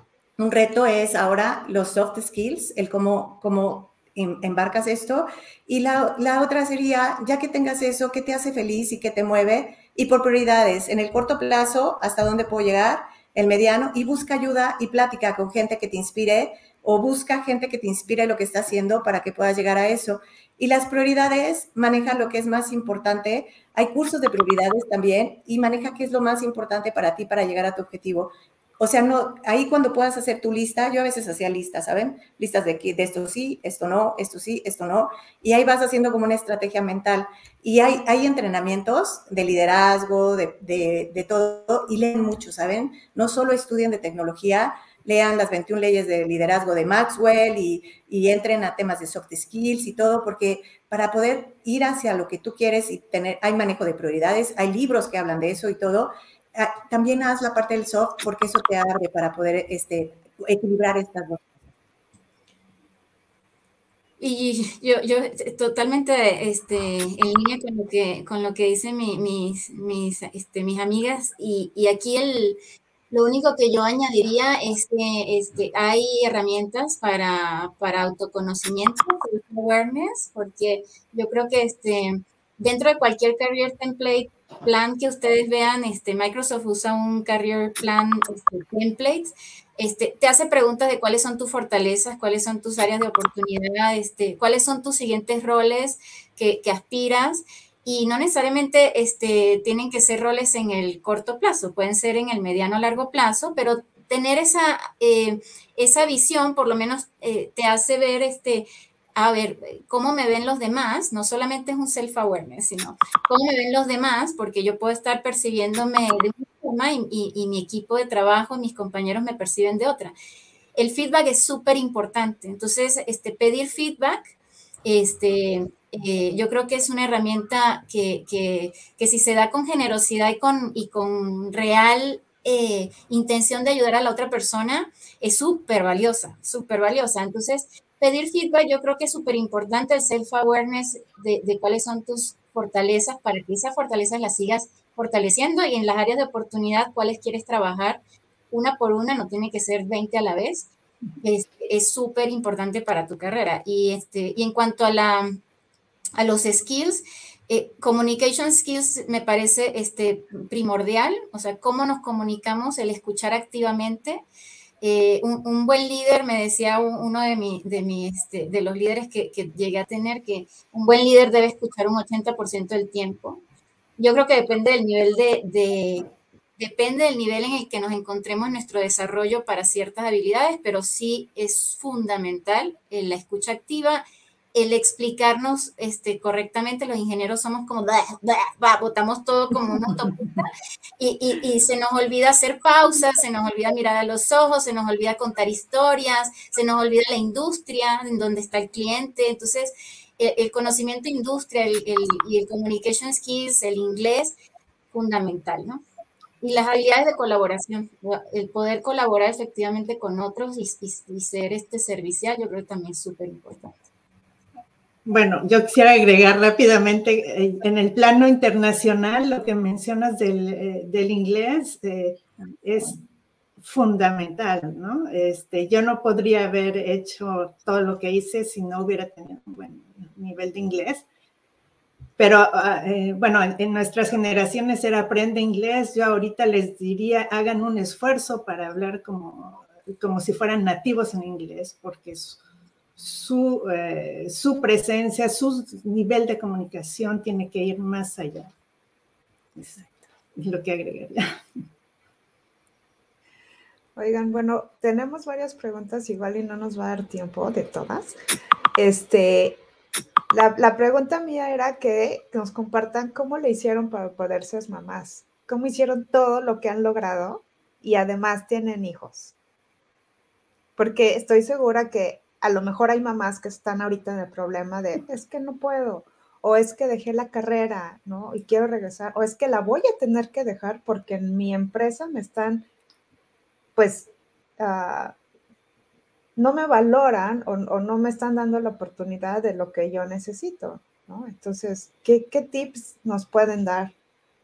un reto es ahora los soft skills, el cómo, cómo embarcas esto. Y la, la otra sería, ya que tengas eso, ¿qué te hace feliz y qué te mueve? Y por prioridades, en el corto plazo, ¿hasta dónde puedo llegar? El mediano, y busca ayuda y plática con gente que te inspire o busca gente que te inspire lo que está haciendo para que puedas llegar a eso. Y las prioridades, maneja lo que es más importante. Hay cursos de prioridades también y maneja qué es lo más importante para ti para llegar a tu objetivo. O sea, no, ahí cuando puedas hacer tu lista, yo a veces hacía listas, ¿saben? Listas de, de esto sí, esto no, esto sí, esto no. Y ahí vas haciendo como una estrategia mental. Y hay, hay entrenamientos de liderazgo, de, de, de todo, y leen mucho, ¿saben? No solo estudien de tecnología, lean las veintiuna leyes de liderazgo de Maxwell y, y entren a temas de soft skills y todo, porque para poder ir hacia lo que tú quieres y tener, hay manejo de prioridades, hay libros que hablan de eso y todo. También haz la parte del soft porque eso te abre para poder este, equilibrar estas dos. Y yo, yo totalmente este, en línea con lo que, con lo que dicen mi, mis, mis, este, mis amigas y, y aquí el, lo único que yo añadiría es que este, hay herramientas para, para autoconocimiento, awareness, porque yo creo que este, dentro de cualquier career template plan que ustedes vean, este, Microsoft usa un career plan este, template, este, te hace preguntas de cuáles son tus fortalezas, cuáles son tus áreas de oportunidad, este, cuáles son tus siguientes roles que, que aspiras, y no necesariamente este, tienen que ser roles en el corto plazo, pueden ser en el mediano o largo plazo, pero tener esa, eh, esa visión por lo menos eh, te hace ver este, a ver, cómo me ven los demás, no solamente es un self-awareness, sino cómo me ven los demás, porque yo puedo estar percibiéndome de una forma y, y, y mi equipo de trabajo, mis compañeros me perciben de otra. El feedback es súper importante, entonces este, pedir feedback, este, eh, yo creo que es una herramienta que, que, que si se da con generosidad y con, y con real eh, intención de ayudar a la otra persona, es súper valiosa, súper valiosa. Entonces, pedir feedback yo creo que es súper importante, el self-awareness de, de cuáles son tus fortalezas, para que esas fortalezas las sigas fortaleciendo y en las áreas de oportunidad, cuáles quieres trabajar una por una, no tiene que ser veinte a la vez, es súper importante para tu carrera. Y, este, y en cuanto a, la, a los skills, eh, communication skills me parece este, primordial, o sea, cómo nos comunicamos, el escuchar activamente. Eh, un, un buen líder, me decía uno de, mi, de, mi, este, de los líderes que, que llegué a tener, que un buen líder debe escuchar un ochenta por ciento del tiempo. Yo creo que depende del nivel de, de, depende del nivel en el que nos encontremos en nuestro desarrollo para ciertas habilidades, pero sí es fundamental eh, la escucha activa, el explicarnos este, correctamente. Los ingenieros somos como, bah, bah, bah, botamos todo como una autopista y, y, y se nos olvida hacer pausas, se nos olvida mirar a los ojos, se nos olvida contar historias, se nos olvida la industria en donde está el cliente. Entonces, el, el conocimiento de industria el, el, y el communication skills, el inglés, fundamental, ¿no? Y las habilidades de colaboración, el poder colaborar efectivamente con otros y, y, y ser este servicial, yo creo que también es súper importante. Bueno, yo quisiera agregar rápidamente, eh, en el plano internacional, lo que mencionas del, eh, del inglés eh, es fundamental, ¿no? Este, yo no podría haber hecho todo lo que hice si no hubiera tenido un buen nivel de inglés, pero eh, bueno, en, en nuestras generaciones era aprende inglés. Yo ahorita les diría, hagan un esfuerzo para hablar como, como si fueran nativos en inglés, porque su, su, eh, su presencia, su nivel de comunicación tiene que ir más allá. Exacto, es lo que agregaría. Oigan, bueno, tenemos varias preguntas, igual y no nos va a dar tiempo de todas. Este, la, la pregunta mía era que nos compartan cómo le hicieron para poder ser mamás, cómo hicieron todo lo que han logrado y además tienen hijos. Porque estoy segura que a lo mejor hay mamás que están ahorita en el problema de, es que no puedo, o es que dejé la carrera, ¿no? Y quiero regresar, o es que la voy a tener que dejar porque en mi empresa me están, pues, uh, no me valoran o, o no me están dando la oportunidad de lo que yo necesito, ¿no? Entonces, ¿qué, qué tips nos pueden dar?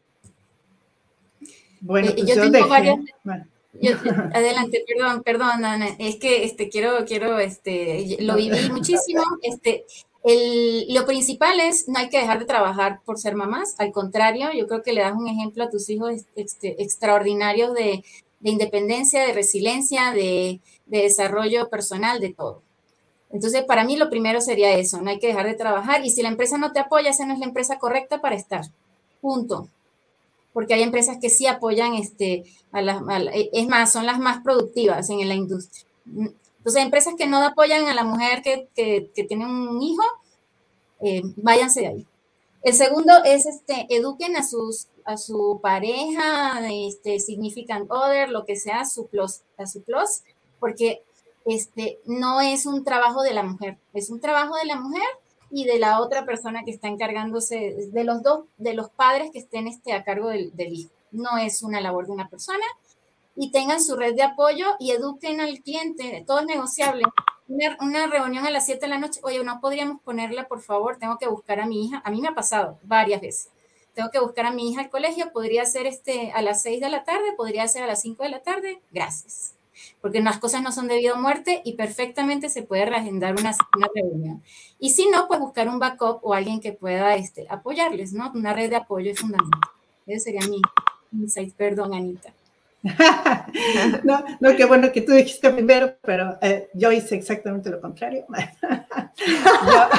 Bueno, pues eh, yo, yo tengo dejé... varias... Bueno. Yo, adelante, perdón, perdón, Ana. Es que este, quiero, quiero, este, lo viví muchísimo. Este, el, lo principal es, no hay que dejar de trabajar por ser mamás. Al contrario, yo creo que le das un ejemplo a tus hijos este, extraordinarios de, de independencia, de resiliencia, de, de desarrollo personal, de todo. Entonces, para mí lo primero sería eso, no hay que dejar de trabajar. Y si la empresa no te apoya, esa no es la empresa correcta para estar. Punto. Porque hay empresas que sí apoyan, este, a las, a la, es más, son las más productivas en la industria. Entonces, empresas que no apoyan a la mujer que, que, que tiene un hijo, eh, váyanse de ahí. El segundo es, este, eduquen a, sus, a su pareja, este, significant other, lo que sea, su plus, a su plus, porque este, no es un trabajo de la mujer, es un trabajo de la mujer y de la otra persona que está encargándose, de los dos, de los padres que estén este, a cargo del, del hijo. No es una labor de una persona. Y tengan su red de apoyo y eduquen al cliente, todo es negociable. Una, una reunión a las siete de la noche, oye, no podríamos ponerla, por favor, tengo que buscar a mi hija. A mí me ha pasado varias veces. Tengo que buscar a mi hija al colegio, podría ser este, a las seis de la tarde, podría ser a las cinco de la tarde, gracias. Porque las cosas no son de vida o muerte y perfectamente se puede reagendar una, una reunión. Y si no, pues buscar un backup o alguien que pueda este, apoyarles, ¿no? Una red de apoyo es fundamental. Ese sería mi insight. Perdón, Anita. No, no, qué bueno que tú dijiste primero, pero eh, yo hice exactamente lo contrario. yo,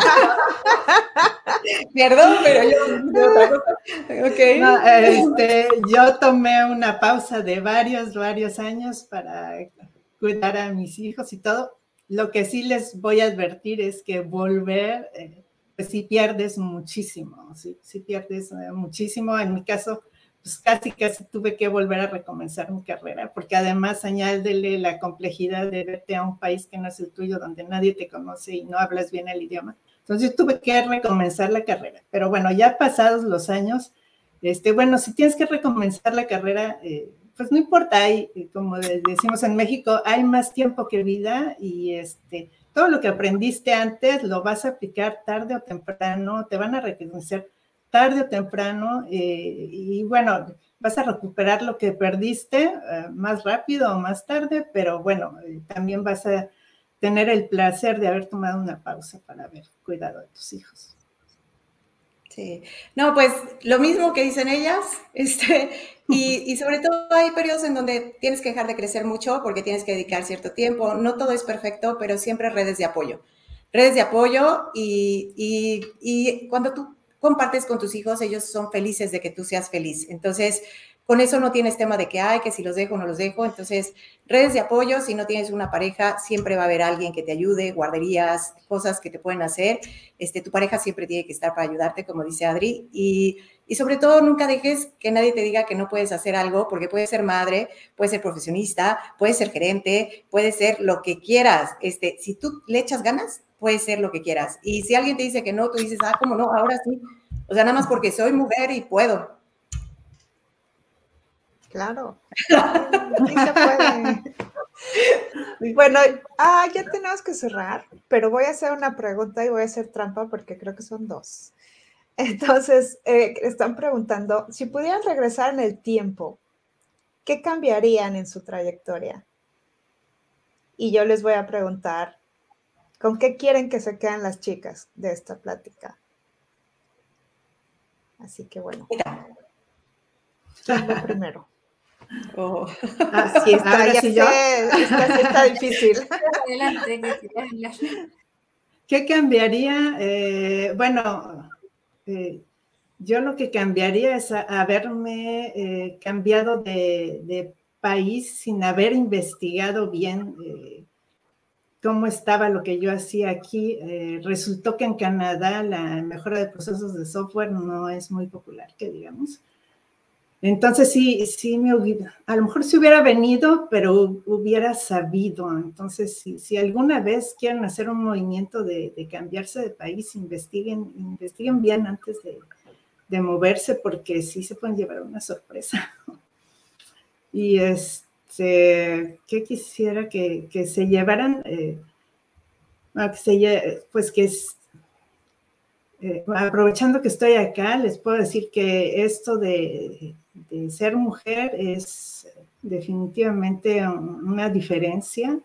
Perdón, pero yo... Okay. No, este, yo tomé una pausa de varios, varios años para cuidar a mis hijos y todo. Lo que sí les voy a advertir es que volver, eh, pues sí pierdes muchísimo, sí, sí pierdes eh, muchísimo. En mi caso, pues casi, casi tuve que volver a recomenzar mi carrera, porque además añádele la complejidad de verte a un país que no es el tuyo, donde nadie te conoce y no hablas bien el idioma. Entonces yo tuve que recomenzar la carrera. Pero bueno, ya pasados los años, este, bueno, si tienes que recomenzar la carrera, eh, pues no importa, hay, como decimos en México, hay más tiempo que vida y este, todo lo que aprendiste antes lo vas a aplicar tarde o temprano, te van a reconocer tarde o temprano eh, y bueno, vas a recuperar lo que perdiste eh, más rápido o más tarde, pero bueno, eh, también vas a tener el placer de haber tomado una pausa para haber cuidado de tus hijos. Sí, no, pues lo mismo que dicen ellas, este, y, y sobre todo hay periodos en donde tienes que dejar de crecer mucho porque tienes que dedicar cierto tiempo, no todo es perfecto, pero siempre redes de apoyo, redes de apoyo y, y, y cuando tú compartes con tus hijos, ellos son felices de que tú seas feliz, entonces con eso no tienes tema de que, ay, que si los dejo o no los dejo, entonces redes de apoyo, si no tienes una pareja, siempre va a haber alguien que te ayude, guarderías, cosas que te pueden hacer, este, tu pareja siempre tiene que estar para ayudarte, como dice Adri, y, y sobre todo nunca dejes que nadie te diga que no puedes hacer algo, porque puedes ser madre, puedes ser profesionista, puedes ser gerente, puedes ser lo que quieras, este, si tú le echas ganas, puedes ser lo que quieras, y si alguien te dice que no, tú dices, ah, ¿cómo no? Ahora sí, o sea, nada más porque soy mujer y puedo. Claro, sí se puede. Bueno, ah, ya tenemos que cerrar, pero voy a hacer una pregunta y voy a hacer trampa porque creo que son dos. Entonces, eh, están preguntando, si pudieran regresar en el tiempo, ¿qué cambiarían en su trayectoria? Y yo les voy a preguntar, ¿con qué quieren que se queden las chicas de esta plática? Así que bueno. Mira. Lo primero. Oh. Ah, sí, está, Ahora ya sí sé, yo. está, sí está difícil. Adelante, que quieras hablar. ¿Qué cambiaría? Eh, bueno, eh, yo lo que cambiaría es a, haberme eh, cambiado de, de país sin haber investigado bien eh, cómo estaba lo que yo hacía aquí. Eh, resultó que en Canadá la mejora de procesos de software no es muy popular, que digamos. Entonces sí, sí me hubiera, a lo mejor se hubiera venido, pero hubiera sabido. Entonces, si, si alguna vez quieren hacer un movimiento de, de cambiarse de país, investiguen, investiguen bien antes de, de moverse, porque sí se pueden llevar una sorpresa. Y este, ¿qué quisiera que, que se llevaran? Eh, que se, pues que es, Eh, aprovechando que estoy acá, les puedo decir que esto de, de ser mujer es definitivamente una diferencia.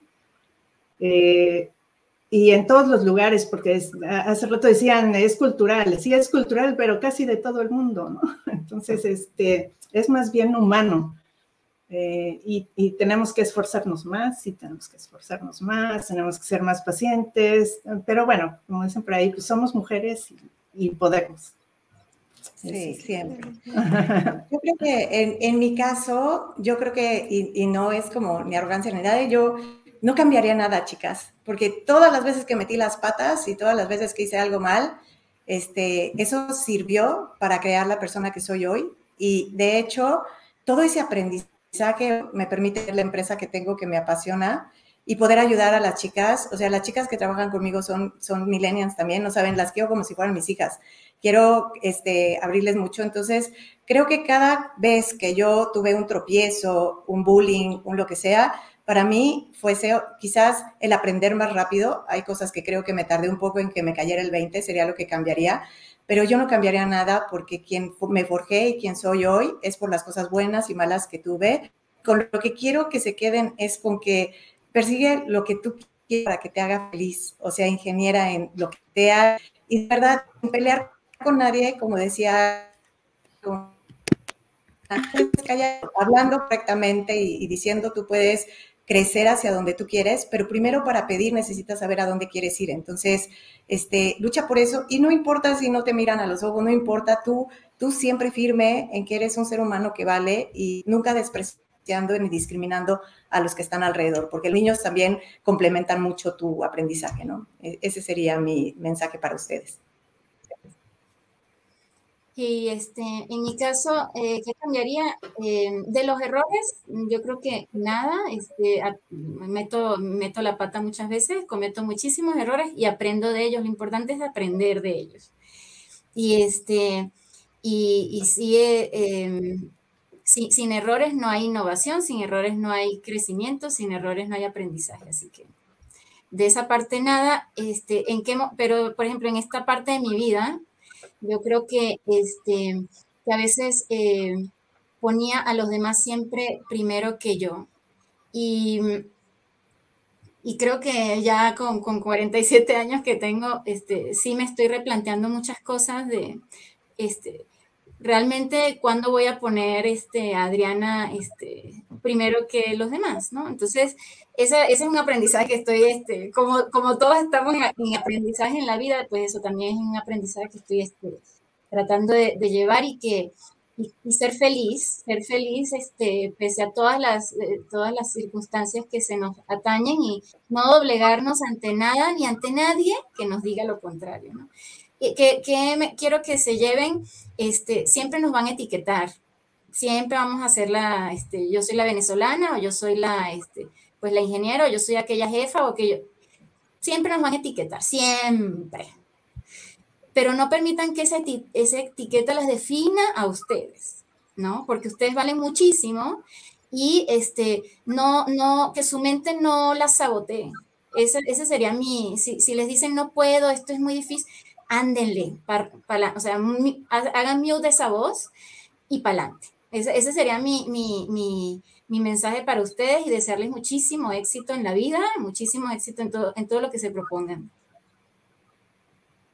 Eh, y en todos los lugares, porque es, hace rato decían, es cultural. Sí, es cultural, pero casi de todo el mundo, ¿no? Entonces, este, es más bien humano. Eh, y, y tenemos que esforzarnos más, y tenemos que esforzarnos más, tenemos que ser más pacientes, pero bueno, como dicen por ahí, pues somos mujeres y, y podemos. Sí, siempre. Yo creo que en, en mi caso, yo creo que, y, y no es como ni arrogancia ni nada, yo no cambiaría nada, chicas, porque todas las veces que metí las patas y todas las veces que hice algo mal, este, eso sirvió para crear la persona que soy hoy. Y de hecho, todo ese aprendizaje me permite la empresa que tengo que me apasiona y poder ayudar a las chicas. O sea, las chicas que trabajan conmigo son, son millennials también, no saben, las quiero como si fueran mis hijas. Quiero este, abrirles mucho. Entonces, creo que cada vez que yo tuve un tropiezo, un bullying, un lo que sea, para mí fuese quizás el aprender más rápido. Hay cosas que creo que me tardé un poco en que me cayera el veinte, sería lo que cambiaría, pero yo no cambiaría nada porque quien me forjé y quien soy hoy es por las cosas buenas y malas que tuve. Con lo que quiero que se queden es con que persigue lo que tú quieras para que te haga feliz, o sea, ingeniera en lo que te haga, y de verdad, pelear con nadie, como decía, con, hablando correctamente y, y diciendo tú puedes crecer hacia donde tú quieres, pero primero para pedir necesitas saber a dónde quieres ir. Entonces, este, lucha por eso y no importa si no te miran a los ojos, no importa, tú, tú siempre firme en que eres un ser humano que vale y nunca despreciando ni discriminando a los que están alrededor, porque los niños también complementan mucho tu aprendizaje, ¿no? Ese sería mi mensaje para ustedes. Y este, en mi caso, eh, ¿qué cambiaría? Eh, de los errores, yo creo que nada, este, a, meto, meto la pata muchas veces, cometo muchísimos errores y aprendo de ellos. Lo importante es aprender de ellos. Y este, y, y sí, eh, eh, sin, sin errores no hay innovación, sin errores no hay crecimiento, sin errores no hay aprendizaje. Así que de esa parte nada, este, en qué, pero por ejemplo, en esta parte de mi vida, yo creo que, este, que a veces eh, ponía a los demás siempre primero que yo. Y, y creo que ya con, con cuarenta y siete años que tengo, este, sí me estoy replanteando muchas cosas de, este, realmente cuándo voy a poner este, a Adriana este, primero que los demás, ¿no? Entonces, ese, ese es un aprendizaje que estoy, este, como, como todos estamos en, en aprendizaje en la vida, pues eso también es un aprendizaje que estoy este, tratando de, de llevar y que y, y ser feliz, ser feliz este, pese a todas las, eh, todas las circunstancias que se nos atañen y no doblegarnos ante nada ni ante nadie que nos diga lo contrario, ¿no? Que, que me, quiero que se lleven, este, siempre nos van a etiquetar, siempre vamos a hacer la, este, yo soy la venezolana o yo soy la, este, pues la ingeniera o yo soy aquella jefa o que yo, siempre nos van a etiquetar, siempre. Pero no permitan que esa, eti esa etiqueta las defina a ustedes, ¿no? Porque ustedes valen muchísimo y este, no, no, que su mente no las sabotee. Ese, ese sería mi, si, si les dicen no puedo, esto es muy difícil, ándenle, para, para, o sea, mi, hagan mute de esa voz y para adelante. Ese, ese sería mi, mi, mi, mi mensaje para ustedes y desearles muchísimo éxito en la vida, muchísimo éxito en todo, en todo lo que se propongan.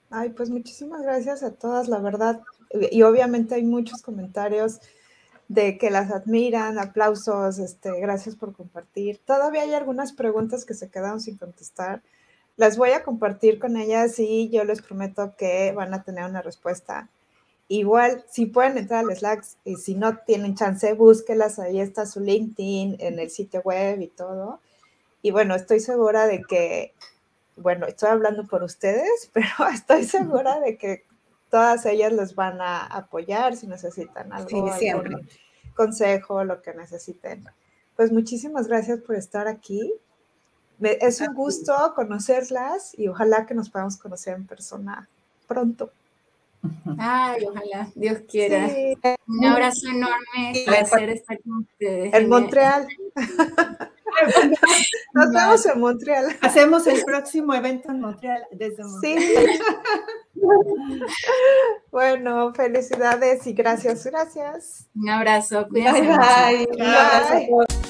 Ay, pues muchísimas gracias a todas, la verdad. Y obviamente hay muchos comentarios de que las admiran, aplausos, este, gracias por compartir. Todavía hay algunas preguntas que se quedaron sin contestar. Las voy a compartir con ellas y yo les prometo que van a tener una respuesta. Igual, si pueden entrar al Slack y si no tienen chance, búsquelas, ahí está su LinkedIn, en el sitio web y todo. Y bueno, estoy segura de que, bueno, estoy hablando por ustedes, pero estoy segura de que todas ellas les van a apoyar si necesitan algo, Sí, algún consejo, lo que necesiten. Pues muchísimas gracias por estar aquí. Me, es un gusto conocerlas y ojalá que nos podamos conocer en persona pronto. Ay, ojalá, Dios quiera. Sí. Un abrazo enorme, es placer estar con ustedes. En Montreal. Nos vemos en Montreal. Hacemos el próximo evento en Montreal desde Montreal. Sí. Bueno, felicidades y gracias, gracias. Un abrazo, cuídense bye, bye. mucho. Un abrazo a todos.